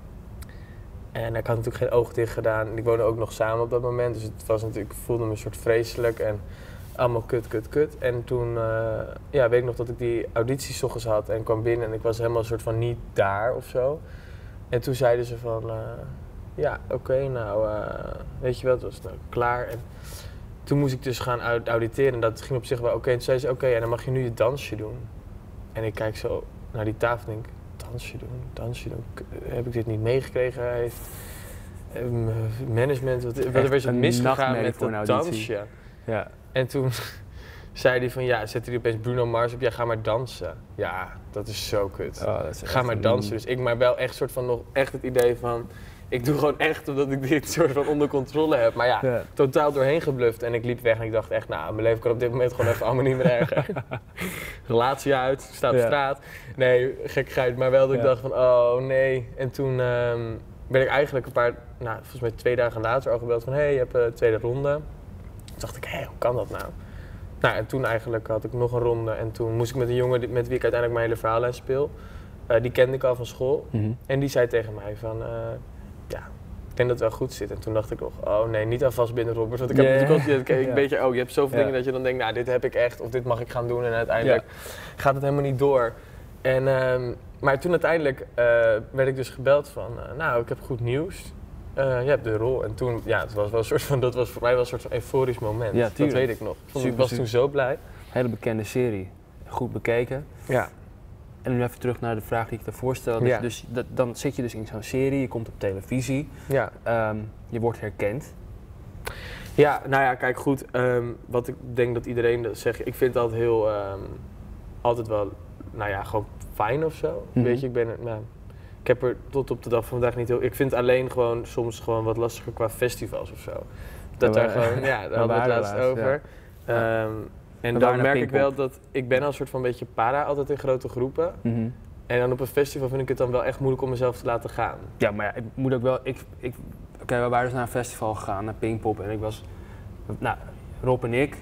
En ik had natuurlijk geen oog dicht gedaan en ik woonde ook nog samen op dat moment. Dus het was natuurlijk, ik voelde me een soort vreselijk en allemaal kut, kut, kut. En toen uh, ja, weet ik nog dat ik die audities 's ochtends had en kwam binnen en ik was helemaal een soort van niet daar of zo. En toen zeiden ze van, uh, ja oké, okay, nou uh, weet je wel, het was nou klaar. En toen moest ik dus gaan auditeren en dat ging op zich wel oké. Okay. En toen zei ze, oké, okay, en dan mag je nu je dansje doen. En ik kijk zo naar die tafel en denk, dansje doen, dansje doen. Heb ik dit niet meegekregen? Hij heeft um, management, wat, wat er is misgegaan met dat dansje. Ja. En toen zei hij van ja, zette hij opeens Bruno Mars op, ja ga maar dansen. Ja, dat is zo kut. Oh, dat is ga maar dansen. Dus ik maar wel echt soort van nog echt het idee van, ik doe gewoon echt omdat ik dit soort van onder controle heb. Maar ja, ja, totaal doorheen gebluft en ik liep weg en ik dacht echt, nou, mijn leven kan op dit moment gewoon even allemaal niet meer erger. Relatie uit, sta op ja. straat. Nee, gekkigheid, maar wel dat ik ja. dacht van, oh nee. En toen um, ben ik eigenlijk een paar, nou, volgens mij twee dagen later al gebeld van, hé, hey, je hebt een tweede ronde. Toen dacht ik, hé, hey, hoe kan dat nou? Nou, en toen eigenlijk had ik nog een ronde en toen moest ik met een jongen met wie ik uiteindelijk mijn hele verhaallijn speel. Uh, die kende ik al van school. Mm-hmm. En die zei tegen mij van, uh, ja, ik denk dat het wel goed zit. En toen dacht ik nog, oh nee, niet aan vastbinden Robert. Want ik heb yeah. natuurlijk altijd een ja. beetje, oh je hebt zoveel ja. dingen dat je dan denkt, nou dit heb ik echt of dit mag ik gaan doen. En uiteindelijk ja. gaat het helemaal niet door. En, um, maar toen uiteindelijk uh, werd ik dus gebeld van, uh, nou ik heb goed nieuws. Uh, je hebt de rol. En toen, ja, het was wel een soort van, dat was voor mij wel een soort van euforisch moment. Ja, dat weet ik nog. Ik was toen zo blij. Hele bekende serie. Goed bekeken. Ja. En nu even terug naar de vraag die ik daarvoor stelde. Ja. Dus dat, dan zit je dus in zo'n serie, je komt op televisie, ja. um, je wordt herkend. Ja, nou ja, kijk goed, um, wat ik denk dat iedereen zegt, ik vind het altijd heel, um, altijd wel, nou ja, gewoon fijn of zo. Mm-hmm. Weet je, ik ben, nou, ik heb er tot op de dag van vandaag niet heel, ik vind het alleen gewoon soms gewoon wat lastiger qua festivals of zo. Dat daar gewoon, ja, daar hadden we het laatst over. Ja. Um, En dan merk ik wel dat, ik ben al een soort van beetje para altijd in grote groepen. Mm-hmm. En dan op een festival vind ik het dan wel echt moeilijk om mezelf te laten gaan. Ja, maar ja, ik moet ook wel... Ik, ik, Oké, okay, we waren dus naar een festival gegaan, naar Pinkpop. En ik was... Nou, Rob en ik,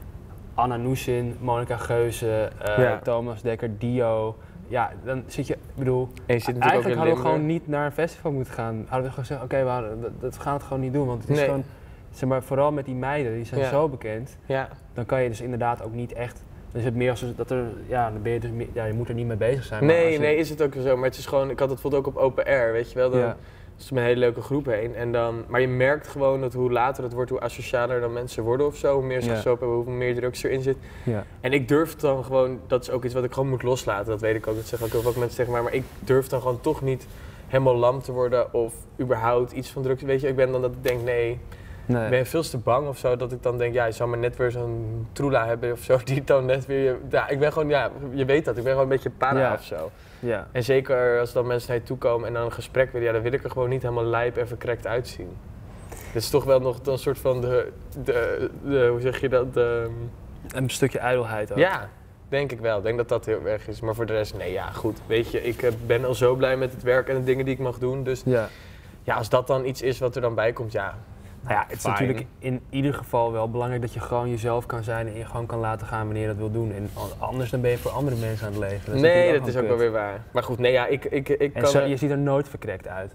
Anna Nushin, Monica Geuze, uh, Ja. Thomas Dekker, Dio. Ja, dan zit je... Ik bedoel, En je zit natuurlijk eigenlijk ook in hadden we Limburg. gewoon niet naar een festival moeten gaan. Hadden we gewoon gezegd, oké, okay, we, dat, we gaan het gewoon niet doen. Want het is Nee. gewoon... Zeg maar, vooral met die meiden, die zijn Ja. zo bekend. Ja. Dan kan je dus inderdaad ook niet echt... Dan is het meer als dat er... Ja, dan ben je dus meer, ja, je moet er niet mee bezig zijn. maar als Nee, je- nee, is het ook zo. Maar het is gewoon, ik had het bijvoorbeeld ook op open air, weet je wel. Dan Ja. is er een hele leuke groep heen. En dan, maar je merkt gewoon dat hoe later het wordt, hoe asocialer dan mensen worden of zo. Hoe meer ze Ja. gesopen hebben, hoe meer drugs erin zit. Ja. En ik durf dan gewoon, dat is ook iets wat ik gewoon moet loslaten. Dat weet ik ook, dat zeggen ook heel veel mensen tegen mij. Maar ik durf dan gewoon toch niet helemaal lam te worden of überhaupt iets van drugs. Weet je, ik ben dan dat ik denk, nee, Nee. ik ben veel te bang of zo. Dat ik dan denk, ja, je zou maar net weer zo'n troela hebben of zo. Die dan net weer, ja, ik ben gewoon, ja, je weet dat. Ik ben gewoon een beetje para Ja. of zo. Ja. En zeker als dan mensen naar je toe komen en dan een gesprek willen, ja, dan wil ik er gewoon niet helemaal lijp en verkrekt uitzien. Het is toch wel nog een soort van de, de, de hoe zeg je dat, de, Een stukje ijdelheid ook. ja, denk ik wel. Ik denk dat dat heel erg is. Maar voor de rest, nee, ja, goed. Weet je, ik eh, ben al zo blij met het werk en de dingen die ik mag doen. Dus Ja. ja, als dat dan iets is wat er dan bij komt, ja. Nou ja, het is Fine. natuurlijk in ieder geval wel belangrijk dat je gewoon jezelf kan zijn en je gewoon kan laten gaan wanneer je dat wil doen. En anders dan ben je voor andere mensen aan het leven. Dat is nee, natuurlijk dat is ook gewoon wel kut. weer waar. Maar goed, nee, ja, ik, ik, ik En kan... zo, er- je ziet er nooit verkrekt uit.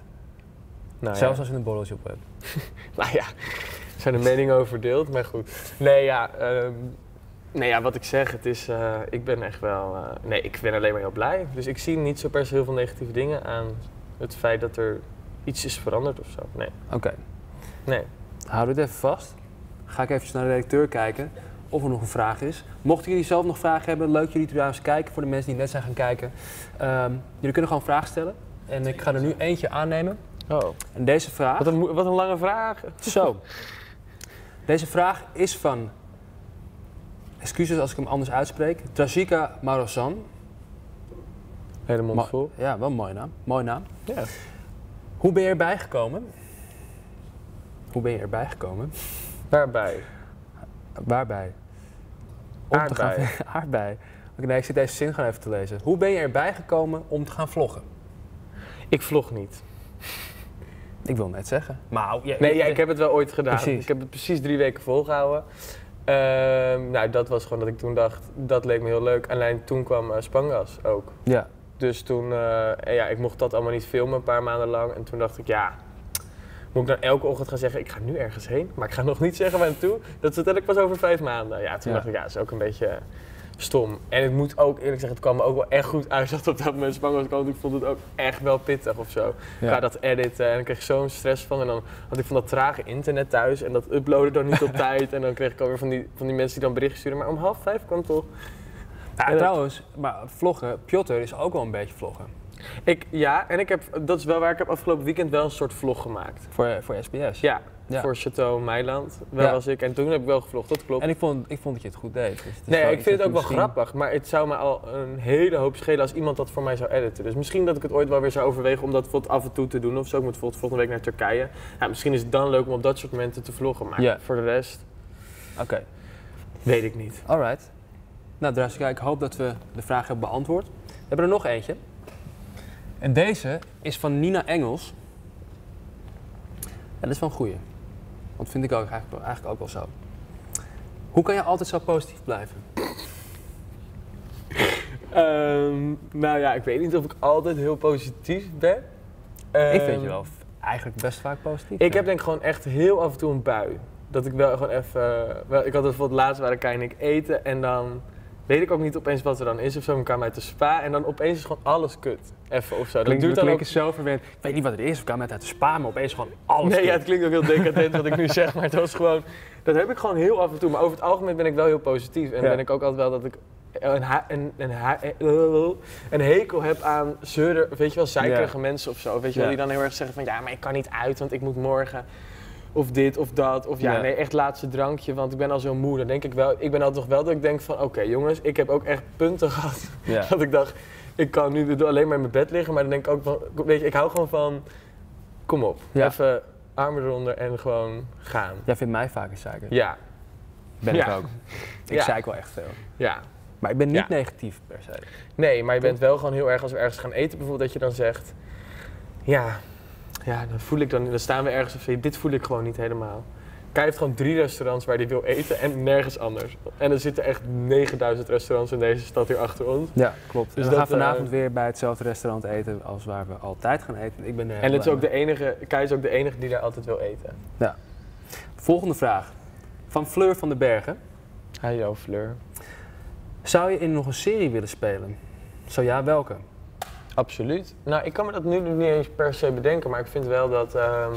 nou, Zelfs ja. als je een borreltje op hebt. Nou ja, er zijn de meningen over verdeeld, maar goed. Nee, ja, ehm, nee, ja wat ik zeg, het is, eh, ik ben echt wel, eh, nee, ik ben alleen maar heel blij. Dus ik zie niet zo per se heel veel negatieve dingen aan het feit dat er iets is veranderd of zo. Nee, Oké, nee. hou dit even vast. Ga ik even naar de redacteur kijken of er nog een vraag is. Mochten jullie zelf nog vragen hebben, leuk jullie trouwens kijken voor de mensen die net zijn gaan kijken. Ehm, jullie kunnen gewoon vragen stellen. En ik ga er nu eentje aannemen. Oh, En deze vraag... wat een, mo- wat een lange vraag. Zo. Deze vraag is van, excuses als ik hem anders uitspreek, Trajika Marosan. Hele mond Ma- vol. Ja, wel een mooie naam. Mooie naam. Ja. Hoe ben je erbij gekomen? Hoe ben je erbij gekomen? Waarbij? Waarbij? Om te gaan- Aardbei. Aardbei. Oké, nee, ik zit deze zin gewoon even te lezen. Hoe ben je erbij gekomen om te gaan vloggen? Ik vlog niet. Ik wil net zeggen. Maar, ja, Nee, ja, ik heb het wel ooit gedaan. Precies. Ik heb het precies drie weken volgehouden. Ehm, nou, dat was gewoon dat ik toen dacht, dat leek me heel leuk. Alleen toen kwam eh, Spangas ook. Ja. Dus toen, eh, en ja, ik mocht dat allemaal niet filmen een paar maanden lang. En toen dacht ik, ja, moet ik dan elke ochtend gaan zeggen, ik ga nu ergens heen. Maar ik ga nog niet zeggen waar naartoe. Dat vertel ik pas over vijf maanden. Ja, toen Ja. dacht ik, ja, dat is ook een beetje eh, stom. En ik moet ook eerlijk zeggen, het kwam me ook wel echt goed uit dat op dat moment Spangas kwam. Want ik vond het ook echt wel pittig of zo. Ja. Ga dat editen en dan kreeg ik zo'n stress van. En dan had ik van dat trage internet thuis en dat uploaden dan niet op tijd. En dan kreeg ik alweer van die, van die mensen die dan berichten sturen. Maar om half vijf kwam toch. Ja, En dat- trouwens, maar vloggen, Piotr is ook wel een beetje vloggen. Ik, ja, en ik heb, dat is wel waar ik heb afgelopen weekend wel een soort vlog gemaakt. Voor, voor S B S. Ja, Ja. voor Château Meiland. Wel Ja. was ik. En toen heb ik wel gevlogd, dat klopt. En ik vond, ik vond dat je het goed deed. Dus het is nee, wel ik iets vind het dat ook wel misschien- grappig, maar het zou me al een hele hoop schelen als iemand dat voor mij zou editen. Dus misschien dat ik het ooit wel weer zou overwegen om dat bijvoorbeeld af en toe te doen of zo. Ik moet bijvoorbeeld volgende week naar Turkije. Ja, misschien is het dan leuk om op dat soort momenten te vloggen, maar Ja. voor de rest Oké, weet ik niet. alright. Nou, Drasika, ik hoop dat we de vraag hebben beantwoord. We hebben er nog eentje. En deze is van Nina Engels. Ja, dat is wel een goeie. Want vind ik ook eigenlijk, eigenlijk ook wel zo. Hoe kan je altijd zo positief blijven? Ehm, nou ja, ik weet niet of ik altijd heel positief ben. Ik vind Ehm, je wel f- eigenlijk best vaak positief. Ik heb denk ik gewoon echt heel af en toe een bui. Dat ik wel gewoon even... Wel, ik had het bijvoorbeeld laatst waar Kai en ik eten en dan weet ik ook niet opeens wat er dan is of zo. Dan kwam uit de spa en dan opeens is gewoon alles kut. Even of zo. Dat Klinkt, duurt dan ook... klinkt zo verwend. Ik weet niet wat het is, of kan met uit de spa, maar opeens gewoon alles. Nee, ja, kut. het klinkt ook heel decadent wat ik nu zeg, maar het was gewoon... Dat heb ik gewoon heel af en toe. Maar over het algemeen ben ik wel heel positief. En Ja. ben ik ook altijd wel dat ik een, ha- een, een, ha- een hekel heb aan zeuren, weet je wel, zeikerige Ja. mensen of zo. Weet je wel, Ja. die dan heel erg zeggen van ja, maar ik kan niet uit, want ik moet morgen... Of dit of dat. Of ja, Ja. nee, echt laatste drankje, want ik ben al zo moe. Dan denk ik wel, ik ben altijd nog wel dat ik denk van oké jongens, ik heb ook echt punten gehad. Ja. Dat ik dacht, ik kan nu alleen maar in mijn bed liggen. Maar dan denk ik ook van, weet je, ik hou gewoon van, kom op, Ja. even armen eronder en gewoon gaan. Jij vindt mij vaak een zeiker. Ja, Ben Ja. ik ook. Ik Ja. zeik wel echt veel. ja. Maar ik ben niet Ja. negatief per se. Nee, maar je bent wel gewoon heel erg, als we ergens gaan eten bijvoorbeeld, dat je dan zegt... Ja, ja dan voel ik dan, dan staan we ergens of zo, dit voel ik gewoon niet helemaal. Kai heeft gewoon drie restaurants waar hij wil eten en nergens anders. En er zitten echt negenduizend restaurants in deze stad hier achter ons. Ja, klopt. Dus Dus we dat, gaan vanavond uh, weer bij hetzelfde restaurant eten als waar we altijd gaan eten. Ik ben er En het is blij ook de enige, Kai is ook de enige die daar altijd wil eten. mee. Volgende vraag. Van Fleur van den Bergen. Hallo Fleur. Zou je in nog een serie willen spelen? Zo ja, welke? Absoluut. Nou, ik kan me dat nu niet eens per se bedenken, maar ik vind wel dat um,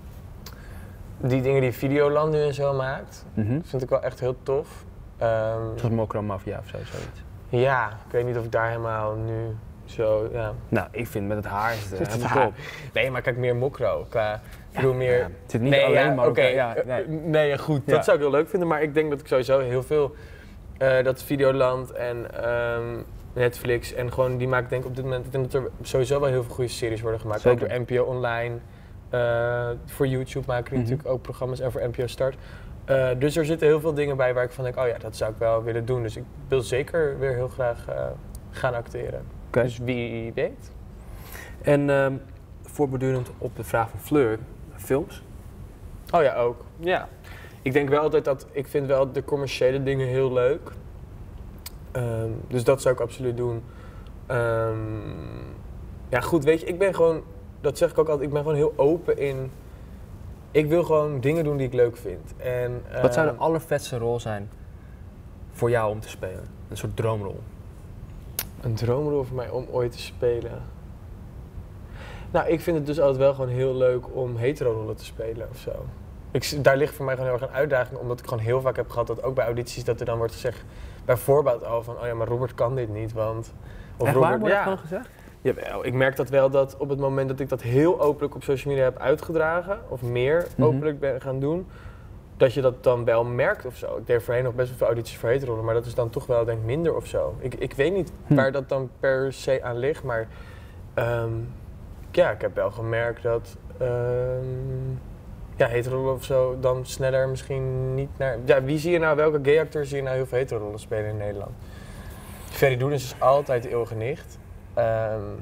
die dingen die Videoland nu en zo maakt, Mm-hmm. vind ik wel echt heel tof. Um, Zoals Mokro Mafia of zo, zoiets. ja, ik weet niet of ik daar helemaal nu zo, ja. Nou, ik vind met het haar is het eh, Met het helemaal haar. top. Nee, maar kijk meer Mokro. Qua, ik bedoel meer... Ja, het zit niet nee, alleen ja, maar oké. ja, nee. eh, nee, ja, goed. Ja. Dat zou ik heel leuk vinden, maar ik denk dat ik sowieso heel veel, uh, dat Videoland en um, Netflix en gewoon, die maakt denk ik op dit moment, ik denk dat er sowieso wel heel veel goede series worden gemaakt. Zeker. Ook door N P O Online. Uh, voor YouTube maken die Mhm. natuurlijk ook programma's en voor N P O Start. Uh, dus er zitten heel veel dingen bij waar ik van denk, oh ja, dat zou ik wel willen doen. Dus ik wil zeker weer heel graag uh, gaan acteren. Oké. Dus wie weet. En um, voortbordurend op de vraag van Fleur, films? Oh ja, ook. Ja. Ik denk wel altijd dat, ik vind wel de commerciële dingen heel leuk. Um, dus dat zou ik absoluut doen. Um, ja goed, weet je, ik ben gewoon, dat zeg ik ook altijd, ik ben gewoon heel open in, ik wil gewoon dingen doen die ik leuk vind. En, uh, Wat zou de allervetste rol zijn voor jou om te spelen? Een soort droomrol. Een droomrol voor mij om ooit te spelen? Nou, ik vind het dus altijd wel gewoon heel leuk om hetero-rollen te spelen of zo. Ik, daar ligt voor mij gewoon heel erg een uitdaging, omdat ik gewoon heel vaak heb gehad dat ook bij audities dat er dan wordt gezegd, bijvoorbeeld al van, oh ja, maar Robert kan dit niet, want... Of Echt Robert, waar, wordt ja. dat gewoon gezegd? Jawel, ik merk dat wel dat op het moment dat ik dat heel openlijk op social media heb uitgedragen, of meer Mhm. openlijk ben gaan doen, dat je dat dan wel merkt of zo. Ik deed voorheen nog best wel veel audities voor hetero-rollen, maar dat is dan toch wel denk ik minder of zo. Ik, ik weet niet Hm. waar dat dan per se aan ligt, maar um, ja, ik heb wel gemerkt dat um, ja, hetero-rollen of zo dan sneller misschien niet naar... Ja, wie zie je nou, welke gay-acteur zie je nou heel veel hetero-rollen spelen in Nederland? Ferry Doedens is altijd de eeuwige nicht. Um,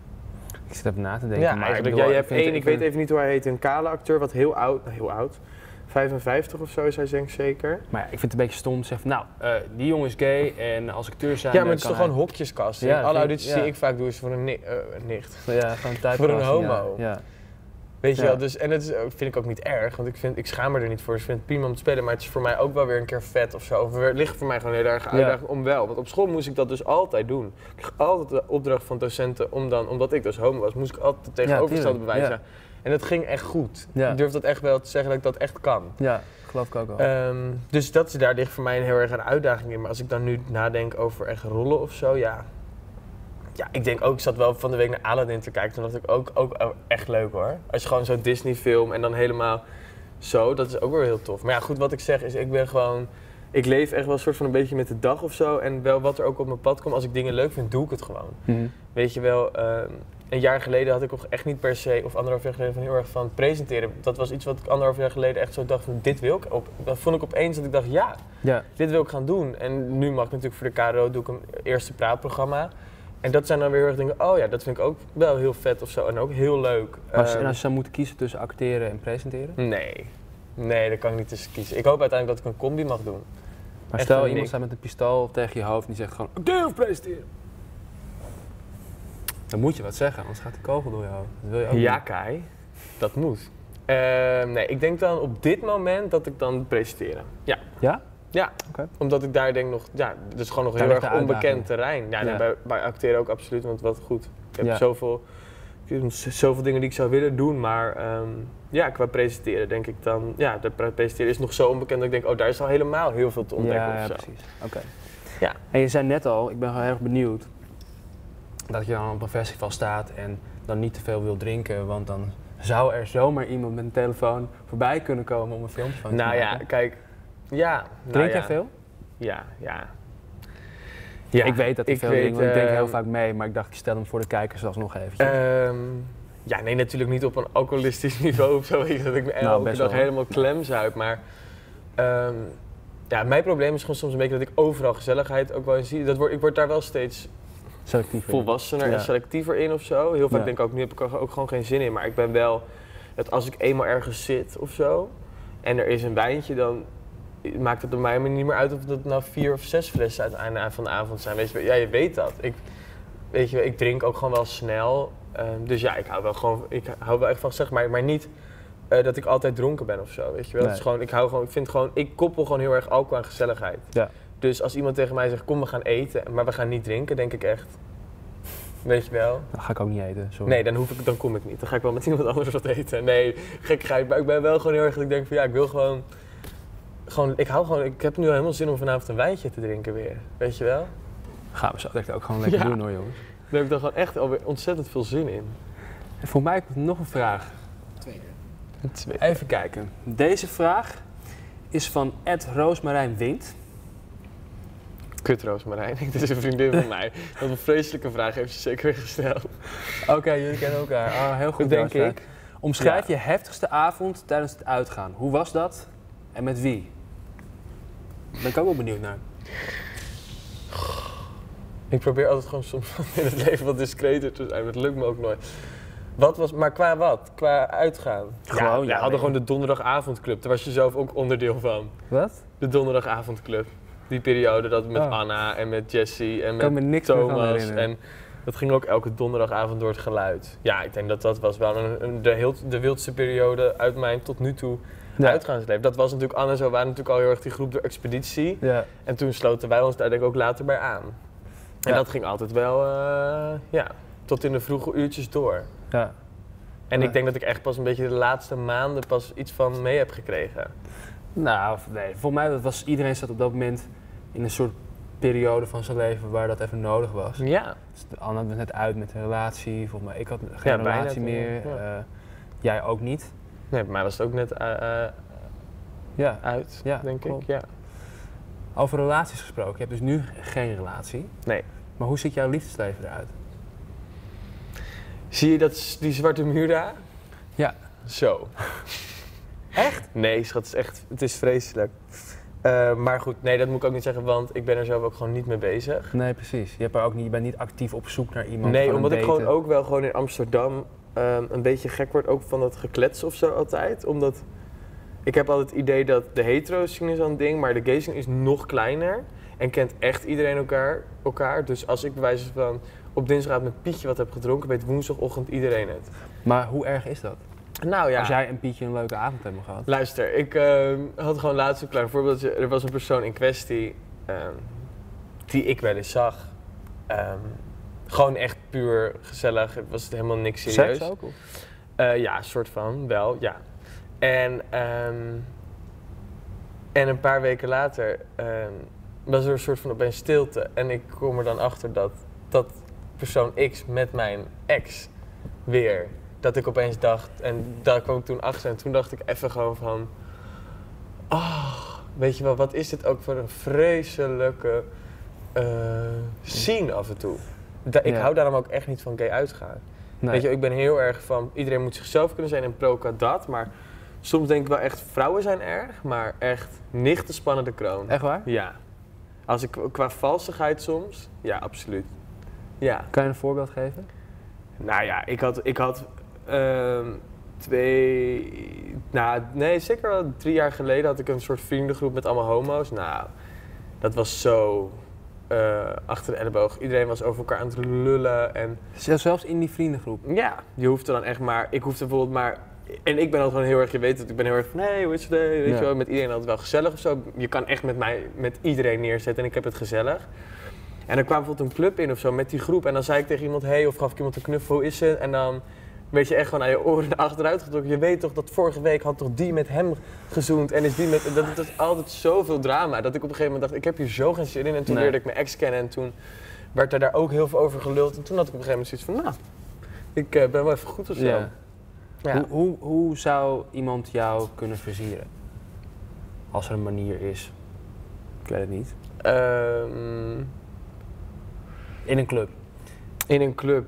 Ik zit even na te denken. ja, maar eigenlijk. ik, Ja, bedoel, je hebt vind- één, ik vind- weet even niet hoe hij heet, een kale acteur, wat heel oud, nou, heel oud, vijfenvijftig of zo is hij denk ik zeker. Maar ja, ik vind het een beetje stom te zeggen van, nou, uh, die jongen is gay en als acteur zijn... Ja, maar het is toch gewoon hokjeskast. Ja, Alle vind- audities ja. die ik vaak doe is voor een, ni uh, een nicht. Ja, gewoon typecasting, Voor een homo. Ja, ja. Weet je Ja. wel, dus, en dat is, ook- vind ik ook niet erg, want ik, vind, ik schaam me er niet voor. Dus ik vind het prima om te spelen, maar het is voor mij ook wel weer een keer vet of zo. Of het ligt voor mij gewoon heel erg een Ja. uitdaging om wel. Want op school moest ik dat dus altijd doen. Ik kreeg altijd de opdracht van docenten om dan, omdat ik dus homo was, moest ik altijd het tegenovergestelde tuurlijk, bewijzen. En dat ging echt goed. Ja. Ik durf dat echt wel te zeggen dat ik dat echt kan. Ja, geloof ik ook wel. Um, dus dat is, daar ligt voor mij een heel erg een uitdaging in. Maar als ik dan nu nadenk over echt rollen of zo, ja. Ja, ik denk ook, ik zat wel van de week naar Aladdin te kijken. Toen dacht ik ook, ook echt leuk hoor. Als je gewoon zo'n Disney film en dan helemaal zo, dat is ook weer heel tof. Maar ja, goed, wat ik zeg is, ik ben gewoon... Ik leef echt wel een soort van een beetje met de dag of zo. En wel wat er ook op mijn pad komt, als ik dingen leuk vind, doe ik het gewoon. Mhm. Weet je wel, um, een jaar geleden had ik nog echt niet per se, of anderhalf jaar geleden, van heel erg van presenteren. Dat was iets wat ik anderhalf jaar geleden echt zo dacht van, dit wil ik. Op, dat vond ik opeens dat ik dacht, ja, Ja. dit wil ik gaan doen. En nu mag ik natuurlijk voor de K R O, doe ik een eerste praatprogramma. En dat zijn dan weer heel erg dingen, oh ja, dat vind ik ook wel heel vet of zo. En ook heel leuk. Als je, Um, en als je zou moeten kiezen tussen acteren en presenteren? Nee, nee, daar kan ik niet tussen kiezen. Ik hoop uiteindelijk dat ik een combi mag doen. Maar Echt stel een iemand mix. staat met een pistool tegen je hoofd en die zegt gewoon acteren of presenteren. Dan moet je wat zeggen, anders gaat de kogel door je hoofd. Dat wil je ook Ja, niet. Kai, dat moet. Ehm, nee, ik denk dan op dit moment dat ik dan presenteren. Ja. Ja? Ja, Oké. omdat ik daar denk nog, ja, dat is gewoon nog Daar heel ligt erg de onbekend uitdaging. terrein. Ja, nee, Ja. bij, bij acteren ook absoluut, want wat goed. Ik heb Ja. zoveel, ik heb z- zoveel dingen die ik zou willen doen, maar ehm, ja, qua presenteren denk ik dan, ja, de pre- presenteren is nog zo onbekend dat ik denk, oh, daar is al helemaal heel veel te ontdekken Ja, of ja, zo. precies. Oké. Ja. En je zei net al, ik ben gewoon heel erg benieuwd dat je dan op een festival staat en dan niet te veel wil drinken, want dan zou er zomaar iemand met een telefoon voorbij kunnen komen om een filmpje van te Nou ja, maken. kijk, ja. nou Drink ja. jij veel? Ja, ja. Ja, ik weet dat ik ik veel weet, drink, want ik drink heel ehm, vaak mee, maar ik dacht ik stel hem voor de kijkers alsnog eventjes. Ehm, ja, nee, natuurlijk niet op een alcoholistisch niveau of zo. Weet je, dat ik me Nou, elke best dag wel. helemaal klem zuip. Maar ehm, Ja, mijn probleem is gewoon soms een beetje dat ik overal gezelligheid ook wel in zie. Dat word, ik word daar wel steeds Selectiever. volwassener Ja. en selectiever in of zo. Heel vaak Ja. denk ik ook, nu heb ik er ook gewoon geen zin in. Maar ik ben wel, dat als ik eenmaal ergens zit of zo en er is een wijntje, dan maakt het bij mij niet meer uit of het nou vier of zes flessen aan het einde van de avond zijn. Weet je, ja, je weet dat. Ik, weet je, ik drink ook gewoon wel snel. Um, dus ja, ik hou wel gewoon, ik hou wel echt van zeg maar, maar niet uh, dat ik altijd dronken ben of zo. Weet je wel? Nee. Het is gewoon, ik hou gewoon, ik vind gewoon, ik koppel gewoon heel erg alcohol aan gezelligheid. Ja. Dus als iemand tegen mij zegt, kom we gaan eten, maar we gaan niet drinken, denk ik echt, weet je wel. Dan ga ik ook niet eten, sorry. Nee, dan, hoef ik, dan kom ik niet. Dan ga ik wel met iemand anders wat eten. Nee, gekkigheid. Maar ik ben wel gewoon heel erg dat ik denk van ja, ik wil gewoon, gewoon, ik hou gewoon, ik heb nu al helemaal zin om vanavond een wijntje te drinken weer. Weet je wel? Gaan we zo direct ook gewoon lekker Ja. doen hoor jongens. Daar heb ik dan gewoon echt alweer ontzettend veel zin in. En voor mij komt nog een vraag. Tweede. Twee. Even kijken. Deze vraag is van Ed Roosmarijn Wind. Kut Roosmarijn, dit is een vriendin van mij. Wat een vreselijke vraag heeft ze zeker weer gesteld. Oké, okay, jullie kennen elkaar. Oh, heel goed. Dat denk Roosmarijn. ik. Omschrijf Ja. je heftigste avond tijdens het uitgaan. Hoe was dat en met wie? Daar ben ik ook wel benieuwd naar. Ik probeer altijd gewoon soms in het leven wat discreter te zijn, maar het lukt me ook nooit. Wat was, maar qua wat? Qua uitgaan? Gewoon, ja, ja, we hadden nee. gewoon de donderdagavondclub. Daar was je zelf ook onderdeel van. Wat? De donderdagavondclub. Die periode dat we met Oh. Anna en met Jessie en Ik kan met me niks meer van Thomas. herinneren. En dat ging ook elke donderdagavond door het geluid. Ja, ik denk dat dat was wel een, een- de, heel, de wildste periode uit mijn tot nu toe Ja. uitgaansleven. Dat was natuurlijk, Anna en zo waren natuurlijk al heel erg die groep door Expeditie. Ja. En toen sloten wij ons daar denk ik ook later bij aan. En Ja. dat ging altijd wel, eh, ja, tot in de vroege uurtjes door. Ja. En Ja. ik denk dat ik echt pas een beetje de laatste maanden pas iets van mee heb gekregen. Nou, nee. Voor mij dat was iedereen zat op dat moment in een soort periode van zijn leven waar dat even nodig was. Ja. Dus Anna was net uit met een relatie. Volgens mij, ik had geen Ja, bijna relatie toen, meer. ja. Eh, jij ook niet. Nee, bij mij was het ook net eh, eh, Ja. uit, Ja, denk klopt. ik. Ja. Over relaties gesproken. Je hebt dus nu geen relatie. Nee. Maar hoe ziet jouw liefdesleven eruit? Zie je dat, die zwarte muur daar? Ja. Zo. Echt? Nee, schat, het is echt, het is vreselijk. Eh, maar goed, nee, dat moet ik ook niet zeggen, want ik ben er zelf ook gewoon niet mee bezig. Nee, precies. Je, hebt er ook niet, je bent niet actief op zoek naar iemand. Nee, van omdat een ik gewoon daten. ook wel gewoon in Amsterdam ehm, een beetje gek word ook van dat geklets of zo altijd. Omdat ik heb altijd het idee dat de hetero scene is al een ding, maar de gay scene is nog kleiner. En kent echt iedereen elkaar, elkaar. Dus als ik bij wijze van op dinsdagavond met Pietje wat heb gedronken, weet woensdagochtend iedereen het. Maar hoe erg is dat? Nou ja. Als jij en Pietje een leuke avond hebben gehad. Luister, ik ehm, had gewoon laatst een klein voorbeeldje. Er was een persoon in kwestie ehm, die ik wel eens zag. Ehm, gewoon echt puur gezellig. Het was helemaal niks serieus. Seks ook? Of? Eh, ja, een soort van, wel, ja. En, ehm, en een paar weken later ehm, was er een soort van opeens stilte. En ik kom er dan achter dat dat persoon X met mijn ex weer... Dat ik opeens dacht, en daar kwam ik toen achter. En toen dacht ik even gewoon van... Oh, weet je wel, wat is dit ook voor een vreselijke eh, scene af en toe. Da- ik Ja. hou daarom ook echt niet van gay uitgaan. Nee. Weet je, ik ben heel erg van, iedereen moet zichzelf kunnen zijn en pro qua dat, maar soms denk ik wel echt, vrouwen zijn erg, maar echt nicht te spannen de kroon. Echt waar? Ja. Als ik qua valsigheid soms, ja, absoluut. Ja. Kan je een voorbeeld geven? Nou ja, ik had, ik had ehm, twee, nou nee, zeker wel drie jaar geleden had ik een soort vriendengroep met allemaal homo's. Nou, dat was zo uh, achter de elleboog. Iedereen was over elkaar aan het lullen en... Zelfs in die vriendengroep? Ja, je hoefde dan echt maar, ik hoefde bijvoorbeeld maar... En ik ben altijd gewoon heel erg, je weet het, ik ben heel erg van, hey, hoe is het? Weet Ja. je wel, met iedereen altijd wel gezellig of zo. Je kan echt met mij, met iedereen neerzetten en ik heb het gezellig. En dan kwam bijvoorbeeld een club in of zo met die groep en dan zei ik tegen iemand, hey, of gaf ik iemand een knuffel, hoe is het? En dan weet je echt gewoon aan je oren achteruit getrokken. Je weet toch dat vorige week had toch die met hem gezoend en is die met... Dat, dat is altijd zoveel drama dat ik op een gegeven moment dacht, ik heb hier zo geen zin in. En toen Nee. leerde ik mijn ex kennen en toen werd er daar ook heel veel over geluld. En toen had ik op een gegeven moment zoiets van, nou, ik uh, ben wel even goed of zo. Ja. Ja. Hoe, hoe, hoe zou iemand jou kunnen versieren? Als er een manier is. Ik weet het niet. Ehm, In een club. in een club.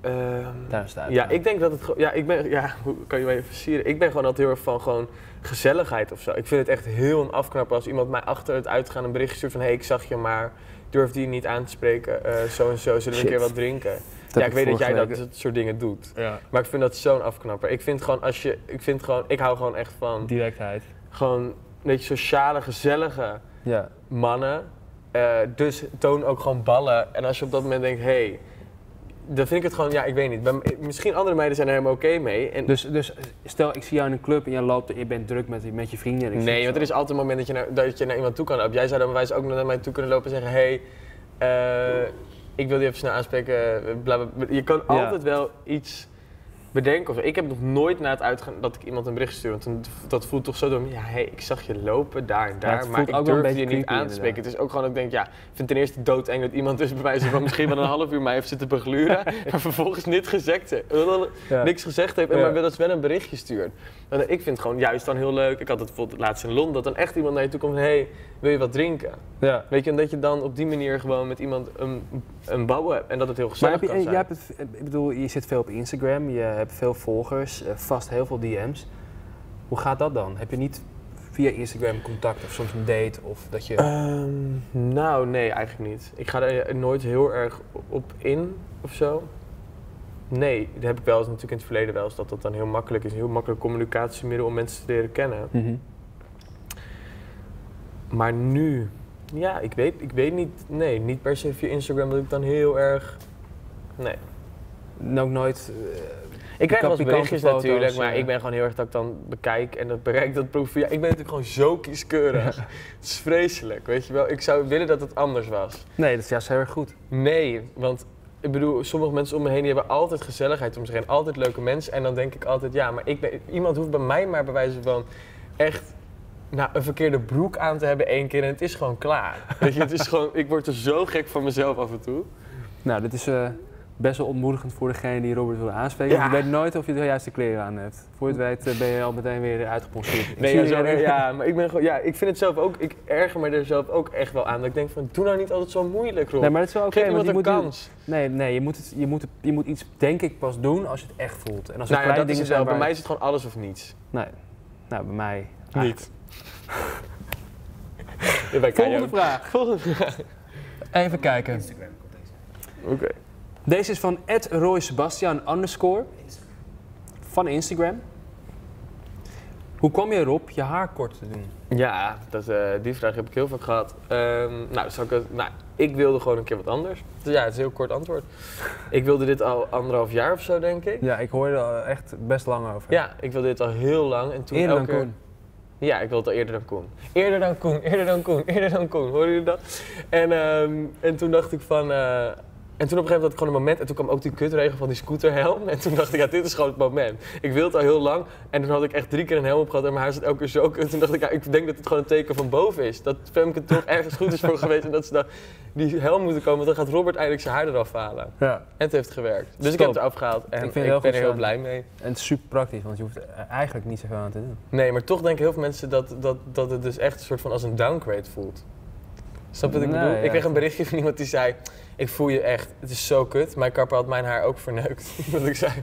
Ehm, Tijdens de ja, uitgaan. ik denk dat het gewoon... Ja, ik ben... Ja, hoe kan je me even versieren? Ik ben gewoon altijd heel erg van gewoon gezelligheid of zo. Ik vind het echt heel een afknappen als iemand mij achter het uitgaan een bericht stuurt van... Hé, hey, ik zag je, maar durfde je niet aan te spreken. Uh, zo en zo, zullen we Shit. een keer wat drinken? Dat ja, ik weet dat jij week... dat, dat soort dingen doet. Ja. Maar ik vind dat zo'n afknapper. Ik vind gewoon als je... Ik vind gewoon... Ik hou gewoon echt van... Directheid. Gewoon een beetje sociale, gezellige Ja. mannen. Uh, dus toon ook gewoon ballen. En als je op dat moment denkt, hé... Hey, dan vind ik het gewoon, ja, ik weet niet. Bij, misschien andere meiden zijn er helemaal oké okay mee. En Dus, dus stel, ik zie jou in een club en je loopt en je bent druk met, met je vrienden. En ik nee, want er is altijd een moment dat je, naar, dat je naar iemand toe kan lopen. Jij zou dan bij wijze ook naar mij toe kunnen lopen en zeggen, hé, hey, uh, ik wil je even snel aanspreken. Bla, bla, bla. Je kan Ja. altijd wel iets bedenken. Of zo. Ik heb nog nooit na het uitgaan dat ik iemand een bericht stuur. Want dan, dat voelt toch zo door me. Ja, hé, hey, ik zag je lopen daar en daar. Ja, maar ik durfde je niet creepy, aan te spreken. Het is ook gewoon dat ik denk, ja, ik vind ten eerste doodeng dat iemand dus bij wijze van misschien wel een half uur mij heeft zitten begluren. Maar vervolgens niet gezegd heeft. Ja. Niks gezegd heeft en Ja. maar dat ze wel een berichtje stuurt. En ik vind het gewoon juist dan heel leuk. Ik had het bijvoorbeeld laatst in Londen, dat dan echt iemand naar je toe komt van, hé, hey, wil je wat drinken? Ja. Weet je, en dat je dan op die manier gewoon met iemand een, een bouw hebt en dat het heel gezellig Maar heb je, kan zijn. jij hebt het, ik bedoel, je zit veel op Instagram, je hebt veel volgers, vast heel veel D M's. Hoe gaat dat dan? Heb je niet via Instagram contact of soms een date of dat je... Um, nou, nee, eigenlijk niet. Ik ga er nooit heel erg op in of zo. Nee, dat heb ik wel eens natuurlijk in het verleden wel eens, dat dat dan heel makkelijk is. Een heel makkelijk communicatiemiddel om mensen te leren kennen. Mm-hmm. Maar nu, ja, ik weet, ik weet niet, nee, niet per se via Instagram dat ik dan heel erg, nee. Ook nooit... Uh, ik krijg wel eens berichtjes foto's, natuurlijk, uh, maar ik ben gewoon heel erg dat ik dan bekijk en dat bereik dat profiel. Ja, ik ben natuurlijk gewoon zo kieskeurig. Het is vreselijk, weet je wel. Ik zou willen dat het anders was. Nee, dat is juist heel erg goed. Nee, want ik bedoel, sommige mensen om me heen die hebben altijd gezelligheid om zich heen, altijd leuke mensen. En dan denk ik altijd, ja, maar ik ben, iemand hoeft bij mij maar bij wijze van echt nou, een verkeerde broek aan te hebben één keer en het is gewoon klaar. Weet je, het is gewoon, ik word er zo gek van mezelf af en toe. Nou, dit is uh, best wel ontmoedigend voor degene die Robert wil aanspreken. Ja. Je weet nooit of je de juiste kleren aan hebt. Voor je het weet uh, ben je al meteen weer uitgeponseerd. Nee, ja, zo, ja, maar ik ben gewoon, ja, ik vind het zelf ook, ik erger me er zelf ook echt wel aan. Dat ik denk van, doe nou niet altijd zo moeilijk, Rob. Nee, maar dat is wel oké. Geef iemand je een moet kans. Nu, nee, nee, je moet, het, je, moet het, je moet iets denk ik pas doen als je het echt voelt. En als er Nou ja, kleine dat is dingen het zijn wel. Bij waar- mij is het gewoon alles of niets. Nee, nou bij mij Niet. Ja, bij Volgende Kajo. vraag. Volgende vraag. Even kijken. Instagram komt deze. Oké. Okay. Deze is van Ed Roy Sebastian underscore van Instagram. Hoe kwam je erop je haar kort te doen? Ja, dat, uh, die vraag heb ik heel vaak gehad. Um, nou, zal ik, het, nou, ik wilde gewoon een keer wat anders. Dus ja, het is een heel kort antwoord. Ik wilde dit al anderhalf jaar of zo, denk ik. Ja, ik hoorde er echt best lang over. Ja, ik wilde dit al heel lang. En toen Eerder elke... dan Koen. Ja, ik wilde het al eerder dan Koen. Eerder dan Koen, eerder dan Koen, eerder dan Koen. Hoorden jullie dat? En, um, en toen dacht ik van... Uh, En toen op een gegeven moment had ik gewoon een moment en toen kwam ook die kutregel van die scooterhelm. En toen dacht ik, ja, dit is gewoon het moment. Ik wil het al heel lang en toen had ik echt drie keer een helm op gehad en mijn haar zat elke keer zo kut. En toen dacht ik, ja, ik denk dat het gewoon een teken van boven is. Dat Femke toch ergens goed is voor geweest en dat ze dan die helm moeten komen. Want dan gaat Robert eindelijk zijn haar eraf halen. Ja. En het heeft gewerkt. Dus Stop. ik heb het eraf gehaald en Ik ik, vind het heel ben goed er heel zo. blij mee. En het is super praktisch, want je hoeft er eigenlijk niet zoveel aan te doen. Nee, maar toch denken heel veel mensen dat, dat, dat het dus echt een soort van als een downgrade voelt. Snap je wat ik Nee, bedoel? ja. Ik kreeg een berichtje van iemand die zei, ik voel je echt, het is zo kut. Mijn kapper had mijn haar ook verneukt. Dat ik zei,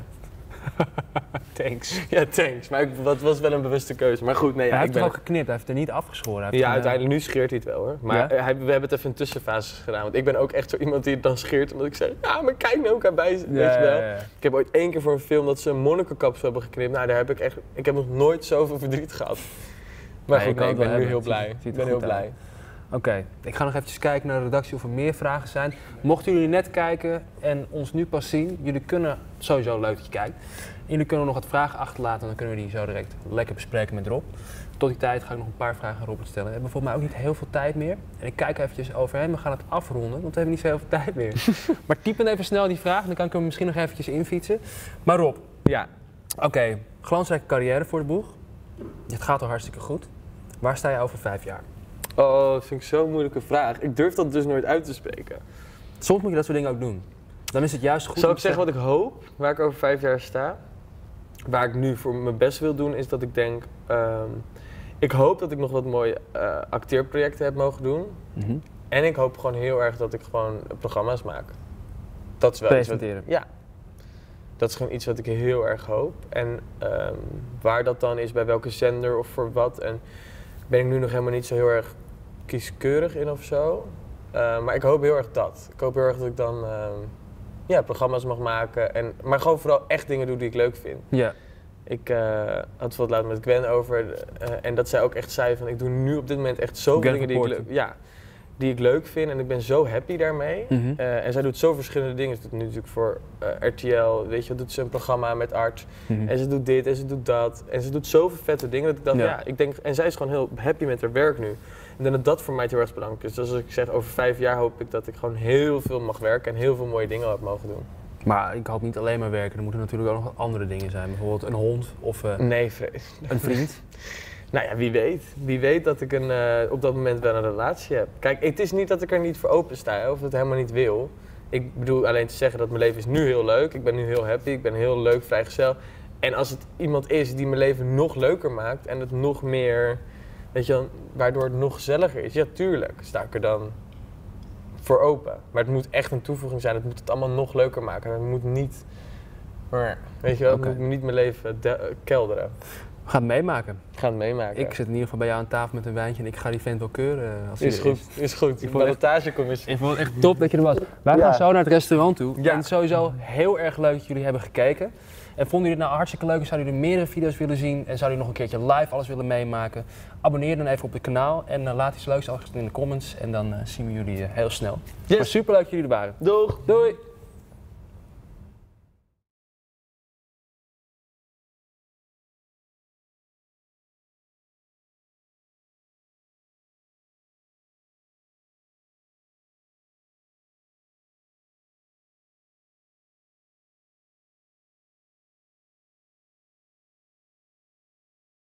Thanks. ja thanks, maar ik, dat was wel een bewuste keuze. Maar goed, nee, ja, hij ik heeft ben... toch ook geknipt, hij heeft er niet afgeschoren. Hij heeft Ja, een, uiteindelijk, nu scheert hij het wel hoor. Maar Ja? eh, hij, we hebben het even in tussenfases gedaan. Want ik ben ook echt zo iemand die het dan scheert. Omdat ik zeg, ja, maar kijk nou ook erbij. Weet Ja, je wel? ja, ja. Ik heb ooit één keer voor een film dat ze een monnikenkapsel hebben geknipt. Nou, daar heb ik echt, ik heb nog nooit zoveel verdriet gehad. Maar Nee, goed, je kan nee, ik het ben wel nu heel hebben. blij. Ziet- ziet er Ik ben heel goed uit. blij. Oké, ik ga nog eventjes kijken naar de redactie of er meer vragen zijn. Mochten jullie net kijken en ons nu pas zien, jullie kunnen, sowieso leuk dat je kijkt. Jullie kunnen nog wat vragen achterlaten en dan kunnen we die zo direct lekker bespreken met Rob. Tot die tijd ga ik nog een paar vragen aan Robert stellen. We hebben volgens mij ook niet heel veel tijd meer. En ik kijk eventjes overheen, we gaan het afronden, want we hebben niet zo heel veel tijd meer. Maar typ dan even snel die vraag, dan kan ik hem misschien nog eventjes infietsen. Maar Rob, Ja. oké, glansrijke carrière voor de boeg. Het gaat al hartstikke goed. Waar sta je over vijf jaar? Oh, dat vind ik zo'n moeilijke vraag. Ik durf dat dus nooit uit te spreken. Soms moet je dat soort dingen ook doen. Dan is het juist goed Zal om ik te zeggen wat ik hoop, waar ik over vijf jaar sta? Waar ik nu voor mijn best wil doen, is dat ik denk... Um, ik hoop dat ik nog wat mooie uh, acteerprojecten heb mogen doen. Mhm. En ik hoop gewoon heel erg dat ik gewoon programma's maak. Dat is wel iets wat- Presenteren. Ja. dat is gewoon iets wat ik heel erg hoop. En um, waar dat dan is, bij welke zender of voor wat. En ben ik nu nog helemaal niet zo heel erg kieskeurig in of zo. Uh, maar ik hoop heel erg dat. Ik hoop heel erg dat ik dan uh, ja, programma's mag maken. En, maar gewoon vooral echt dingen doen die ik leuk vind. Ja. Ik uh, had het laatst met Gwen over. Uh, en dat zij ook echt zei van ik doe nu op dit moment echt zoveel dingen die ik, leuk, ja, die ik leuk vind. En ik ben zo happy daarmee. Mm-hmm. uh, en zij doet zo verschillende dingen. Ze doet nu natuurlijk voor uh, R T L. Weet je, doet ze een programma met Art. Mm-hmm. En ze doet dit en ze doet dat. En ze doet zoveel vette dingen dat ik dacht, ja, ja ik denk. En zij is gewoon heel happy met haar werk nu. Ik denk dat dat voor mij heel erg belangrijk is. Dus als ik zeg, over vijf jaar hoop ik dat ik gewoon heel veel mag werken en heel veel mooie dingen heb mogen doen. Maar ik hoop niet alleen maar werken, er moeten natuurlijk ook nog andere dingen zijn. Bijvoorbeeld een hond of uh, nee, een vriend. Nou ja, wie weet. Wie weet dat ik een, uh, op dat moment wel een relatie heb. Kijk, het is niet dat ik er niet voor open sta of het helemaal niet wil. Ik bedoel alleen te zeggen dat mijn leven is nu heel leuk. Ik ben nu heel happy, ik ben heel leuk vrijgezel. En als het iemand is die mijn leven nog leuker maakt en het nog meer... Weet je, waardoor het nog gezelliger is. Ja, tuurlijk sta ik er dan voor open. Maar het moet echt een toevoeging zijn. Het moet het allemaal nog leuker maken. Het moet niet, weet je wel, okay. Het moet niet mijn leven de- kelderen. We gaan het meemaken. We gaan het meemaken. Ik zit in ieder geval bij jou aan tafel met een wijntje en ik ga die vent wel keuren. Als is, goed, is. is goed, Ik vond het Ik vond het echt top dat je er was. Wij ja. gaan zo naar het restaurant toe. Ja. En het is sowieso heel erg leuk dat jullie hebben gekeken. En vonden jullie het nou hartstikke leuk en zouden jullie meerdere video's willen zien en zouden jullie nog een keertje live alles willen meemaken? Abonneer dan even op het kanaal en uh, laat iets leuks achter in de comments en dan uh, zien we jullie uh, heel snel. Yes. Maar super leuk dat jullie er waren. Doeg! Doei!